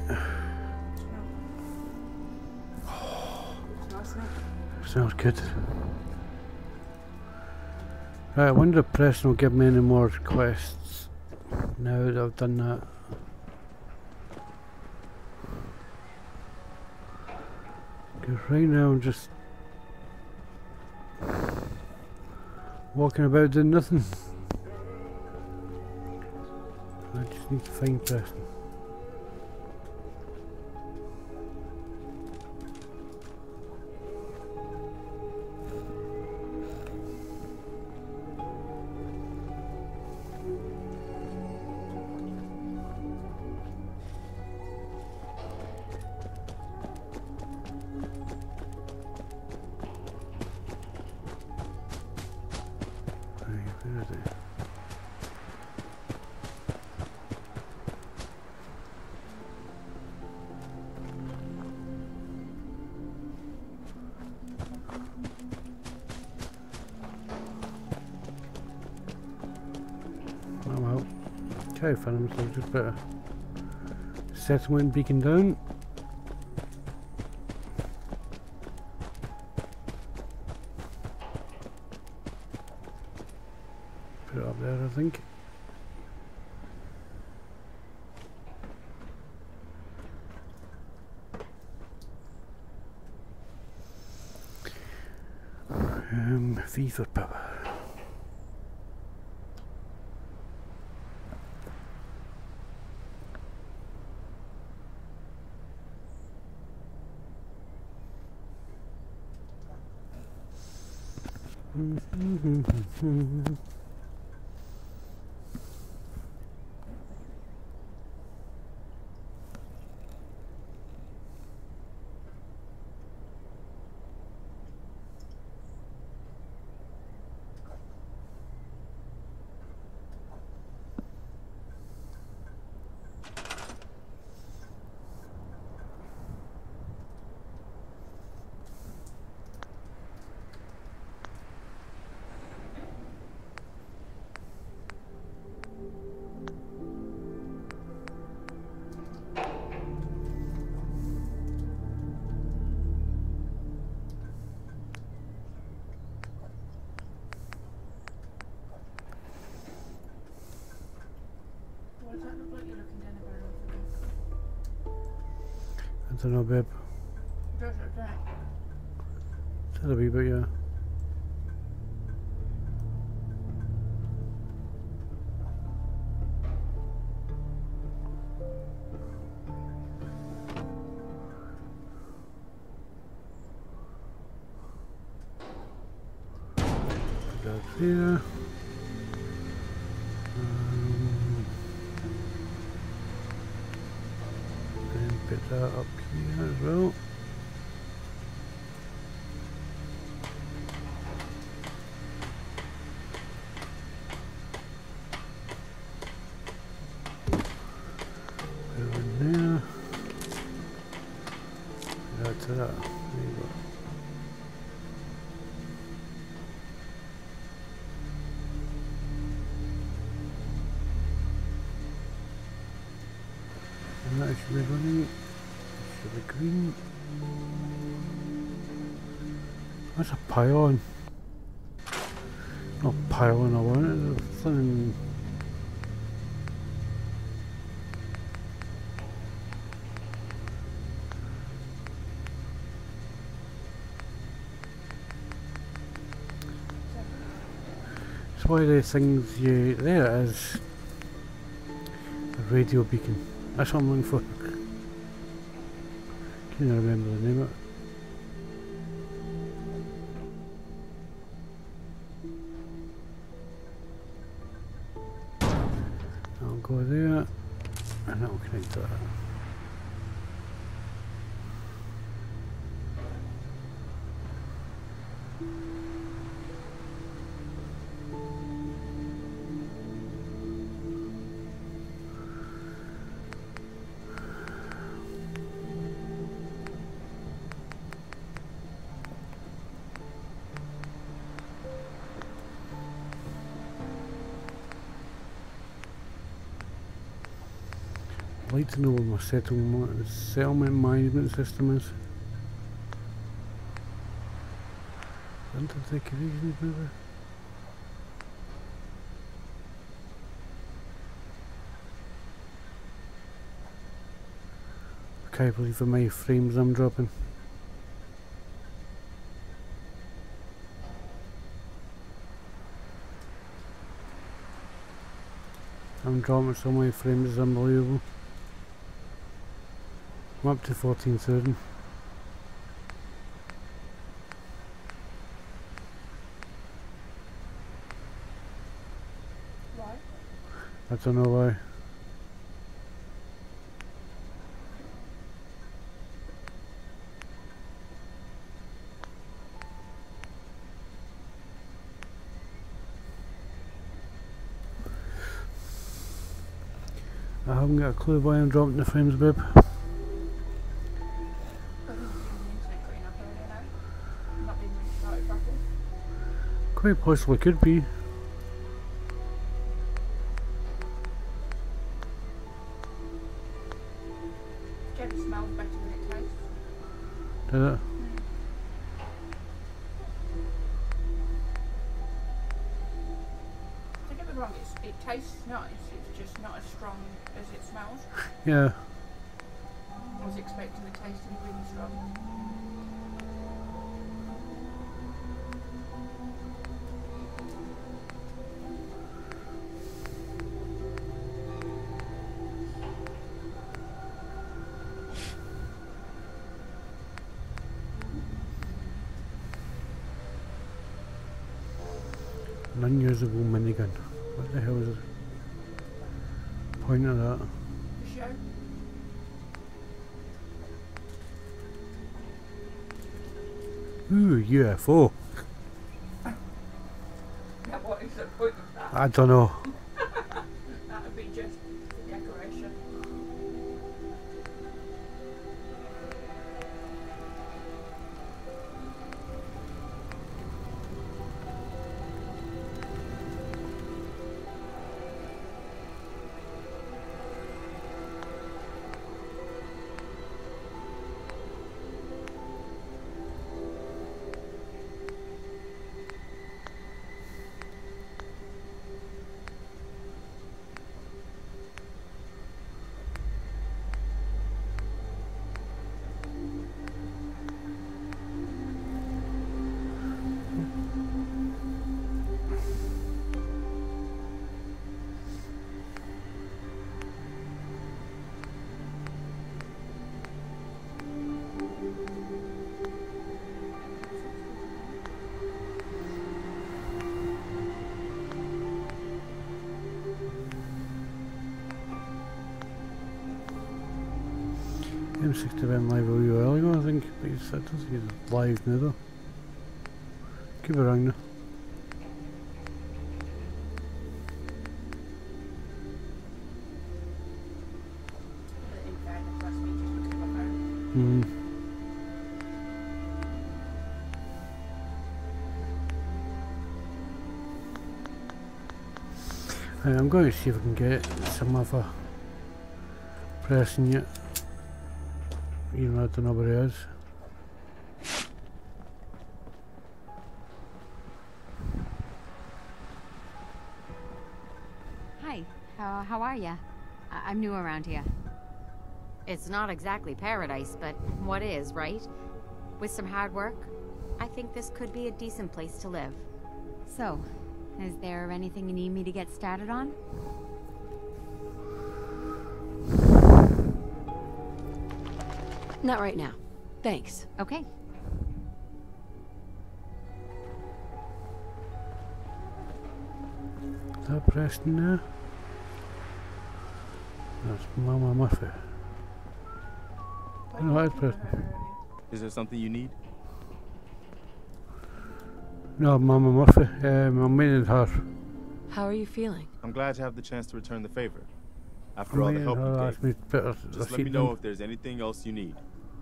Smells good. Right, I wonder if Preston will give me any more quests now that I've done that. Because right now I'm just walking about doing nothing. I just need to find Preston. Okay, fine, so just put a settlement beacon down. Put it up there, I think. V for power. I don't know, babe. Does it, doesn't it? Said a wee bit, yeah. That's here. And put that up here as well. Put it in there. That's that. There you go. And that should be running. It should be green. That's a pylon. Not pylon, I want it. It's something. It's one of the things you. There it is. A radio beacon. That's what I'm looking for. Can't remember the name of it. I'll go there and I'll connect to that. I'd like to know what my settlement management system is. Anti-decorations maybe? I can't believe how many frames I'm dropping. I'm dropping so many frames, it's unbelievable. I'm up to 14,000. Why? I don't know why. I haven't got a clue why I'm dropping the frames, babe. Quite possibly could be. Jelly smells better than it tastes. Did it? Don't get me wrong, it tastes nice, it's just not as strong as it smells. Yeah. I was expecting the taste to be really strong. An unusable minigun. What the hell is it? Point at that. The show? Ooh, UFO. Now what is the point of that? I don't know. That would be just decoration. M60 live a wee while ago, I think, but I don't think he's live now though. Could be wrong though. I'm going to see if I can get some other person yet. Even though I don't know where he is. Hi, how are ya? I'm new around here. It's not exactly paradise, but what is, right? With some hard work, I think this could be a decent place to live. So, is there anything you need me to get started on? Not right now. Thanks. Okay. Is that Preston there? That's Mama Murphy. No, that's Preston. Is there something you need? No, Mama Murphy. I'm meeting her. How are you feeling? I'm glad to have the chance to return the favor. After all the help you gave. Just let me know if there's anything else you need.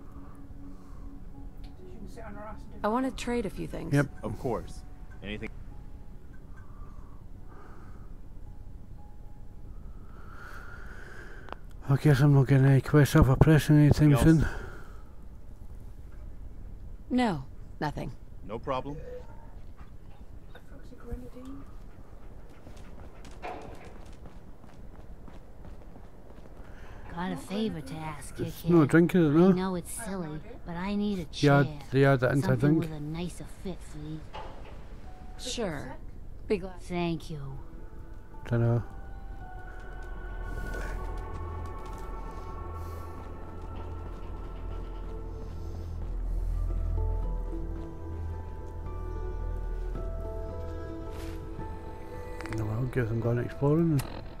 I want to trade a few things. Yep. Of course. Anything? I guess I'm not getting any quests off of Preston anytime soon. No, nothing. No problem. Got a favor to ask you, kid. No drink, is it, no? I know it's silly, but I need a chair. Yeah, that into Something drink. with a nicer fit for these. Sure. Be glad. Thank you. Dunno. No, I'll guess I'm going exploring.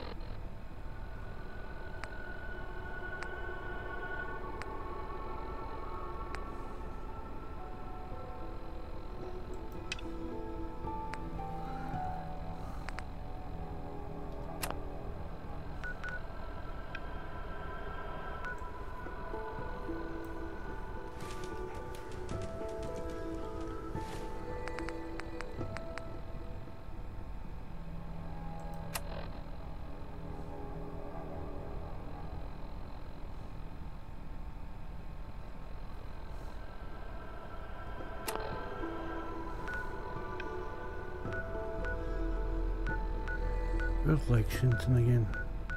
Where's Lexington again?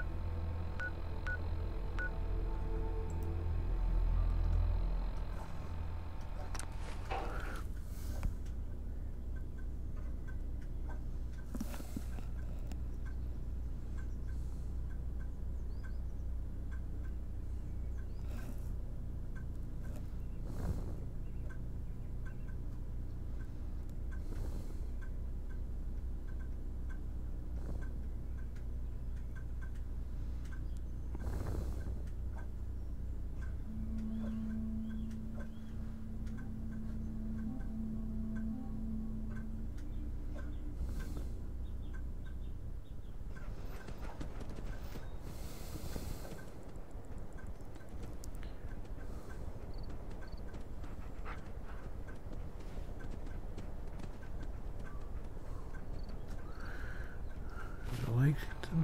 Lexington.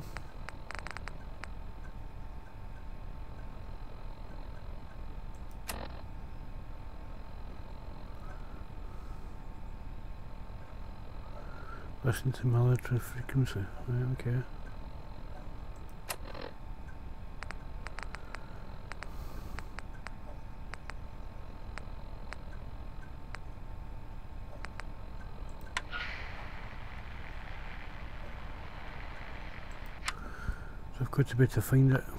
Listen to military frequency. Right, okay. So I've got to be to find it.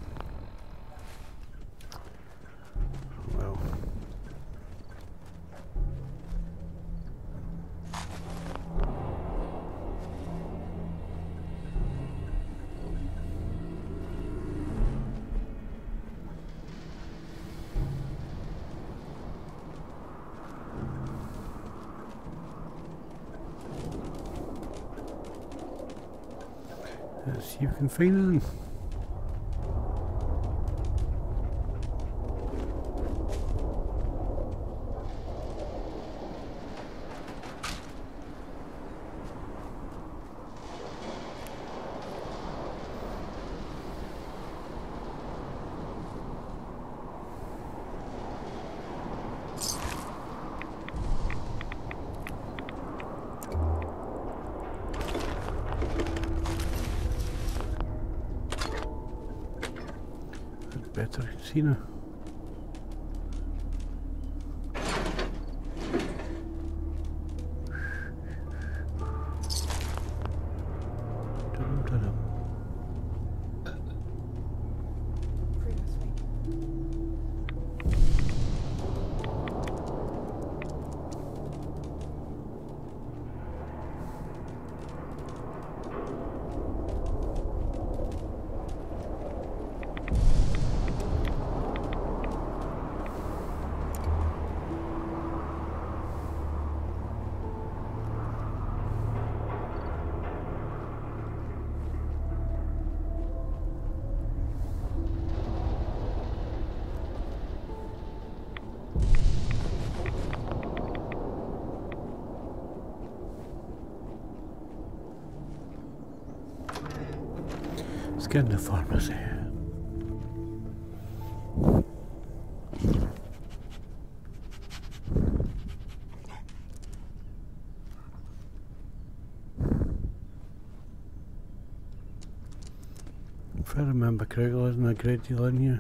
Well. Let's see if we can find them. Better see now. Let's get in the pharmacy. If I remember correctly, there isn't a great deal in here.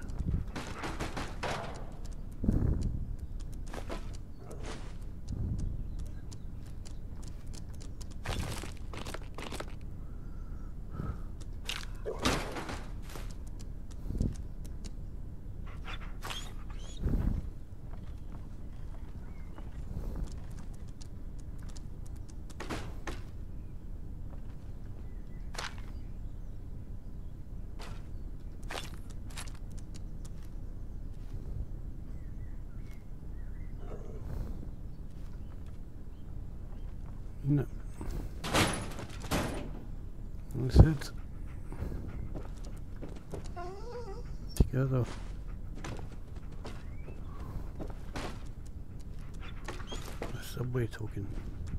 No. That's it. Together. A subway token.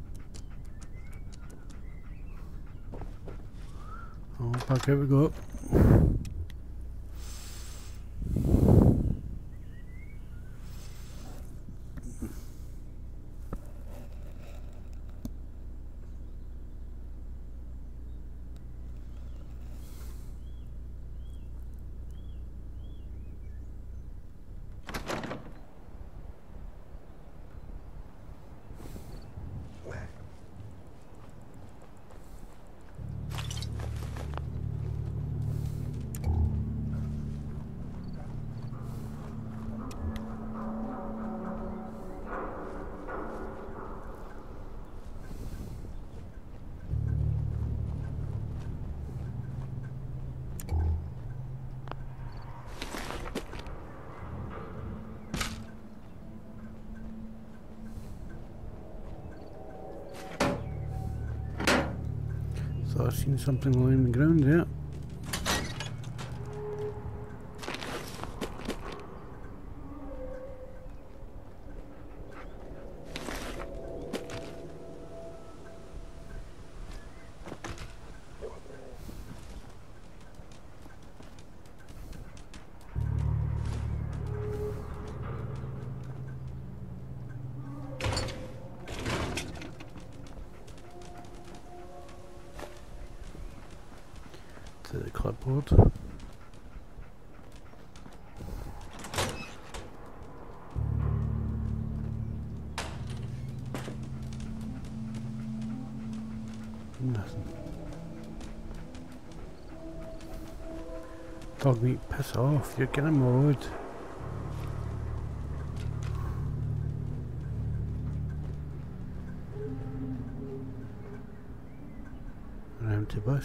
Oh, back here we go. I've seen something lying on the ground there. To the clipboard. Nothing. Dog meat, piss off, you're getting mowed. An empty bus.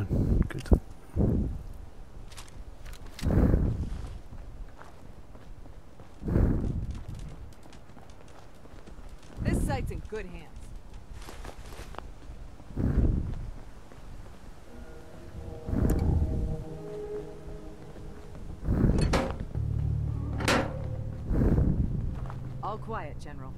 man. Good. This site's in good hands. All quiet, General.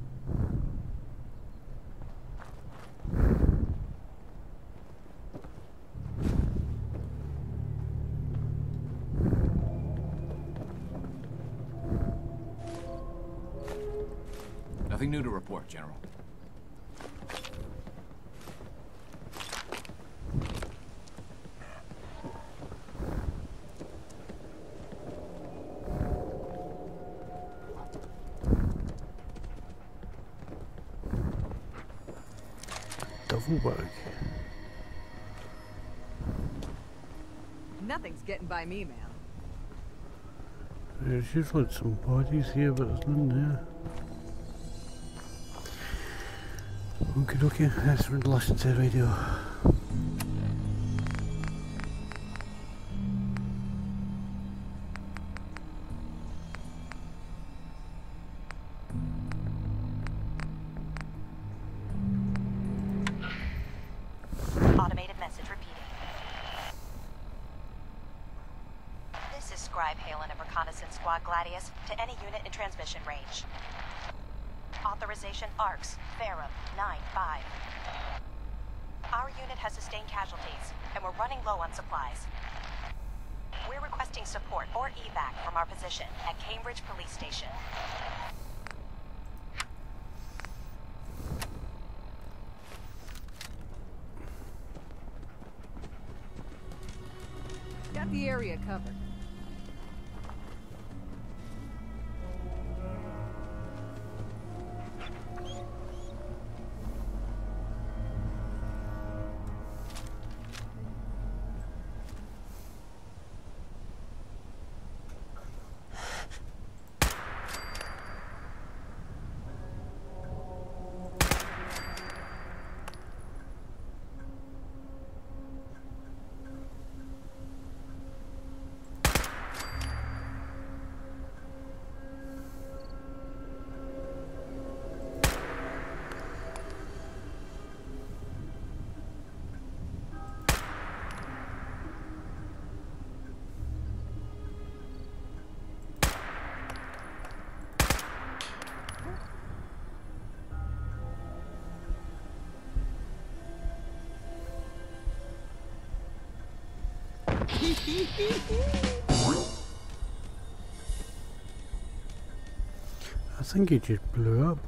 Nothing new to report, General. Double work. Nothing's getting by me, man. There's usually some bodies here, but there's none there. Okay, let's listen to the radio. Automated message repeating. This is Scribe Halen of Reconnaissance Squad Gladius to any unit in transmission range. Authorization ARCS, Ferrum, 9-5. Our unit has sustained casualties, and we're running low on supplies. We're requesting support or evac from our position at Cambridge Police Station. Got the area covered. I think it just blew up.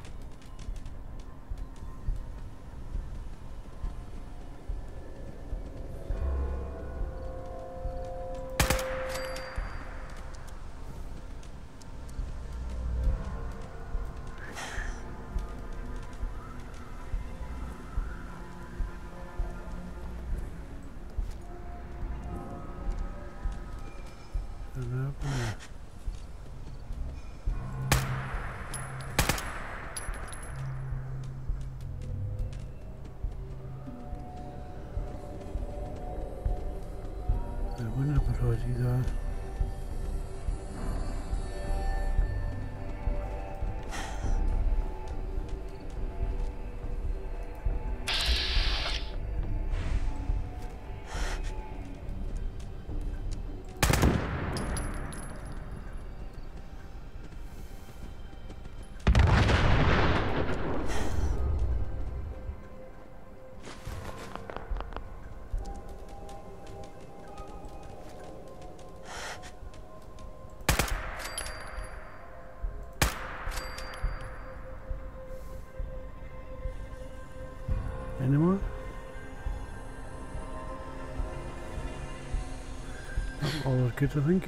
Anymore? All is good, I think.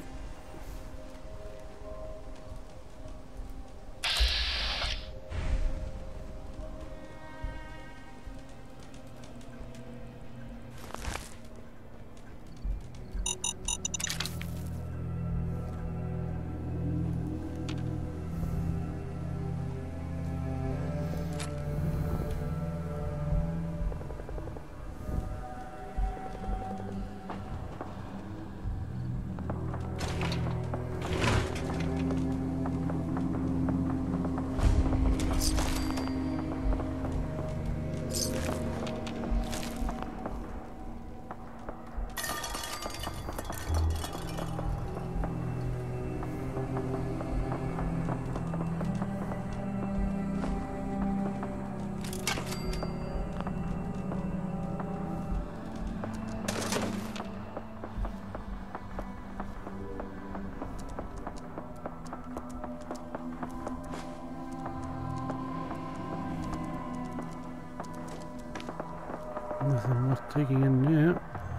Nothing worth taking in there.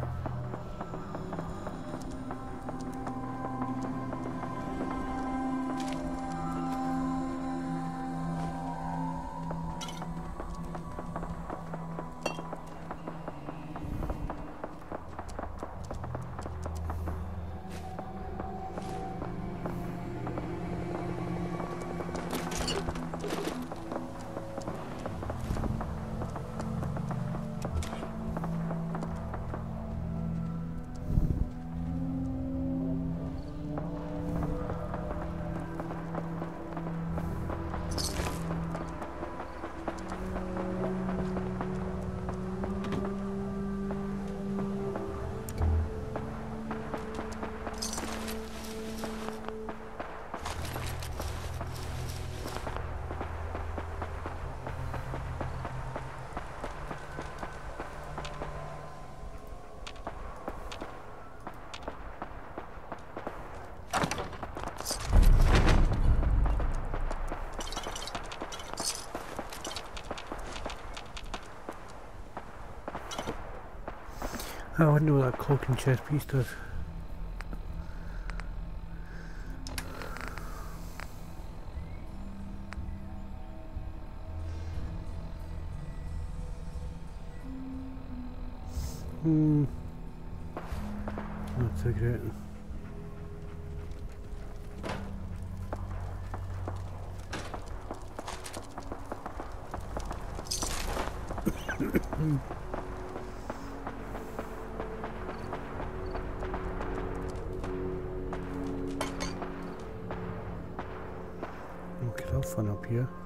I wonder what that cloak and chest piece does. Not so great. Okay, that's fun up here.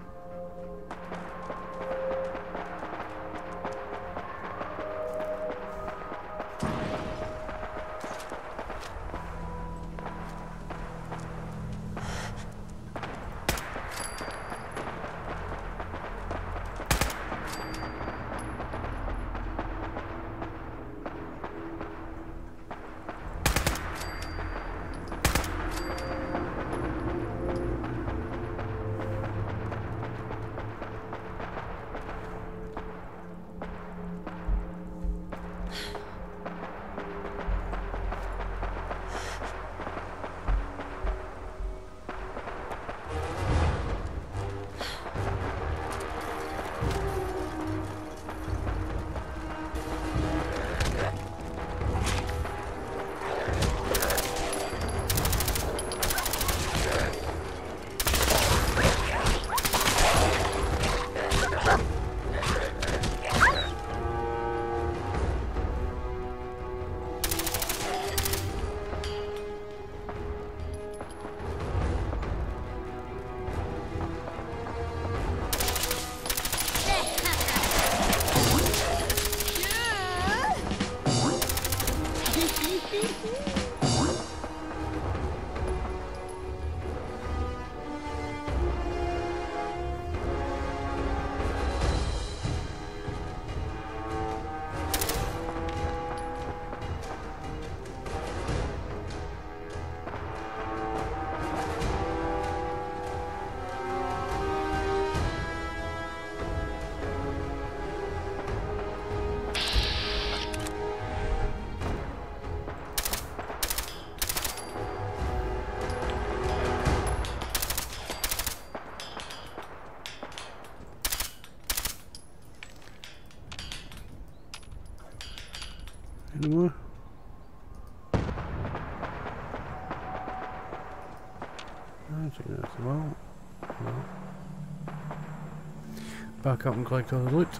Anymore? I think that's the well. Back up and collect all the loot.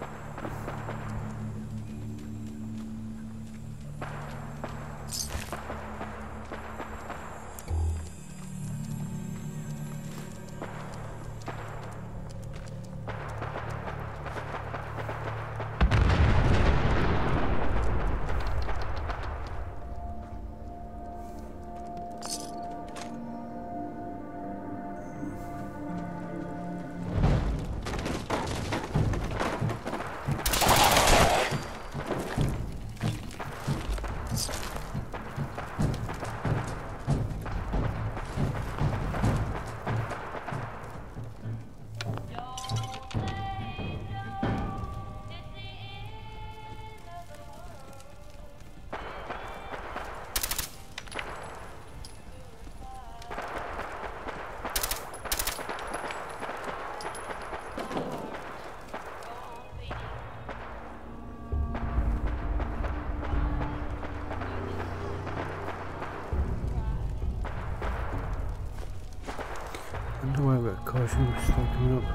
Oh, I've got caution still coming up.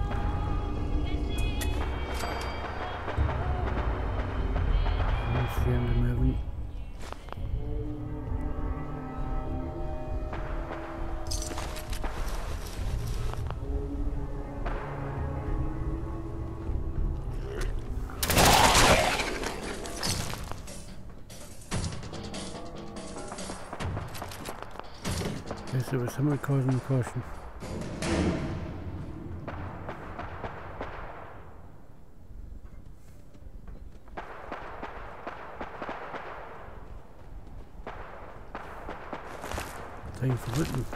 That's the end of moving. Yes, there was someone causing the caution. Time for looting.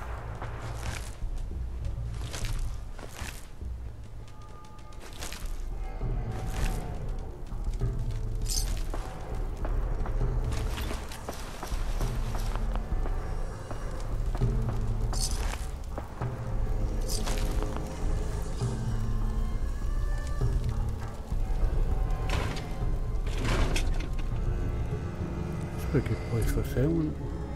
It's a good place for selling.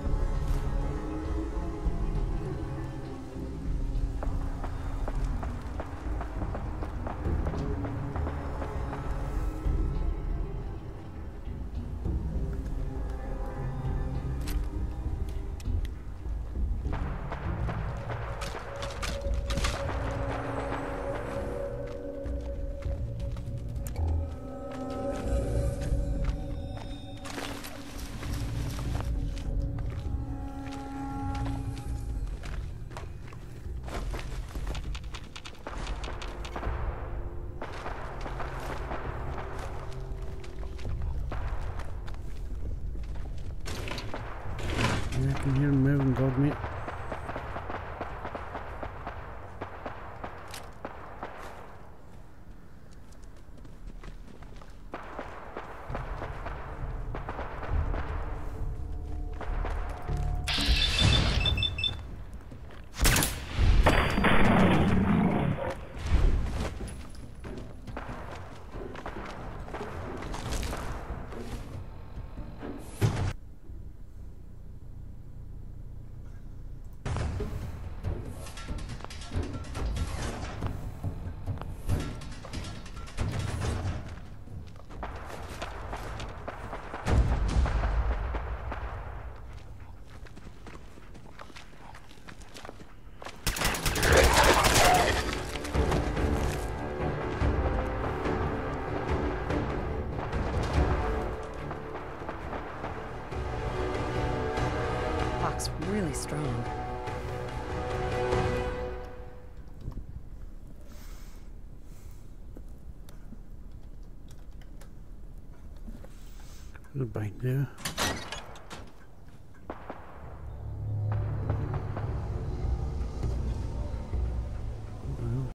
I can hear him moving, dog mate. Lock's really strong. Put it back there.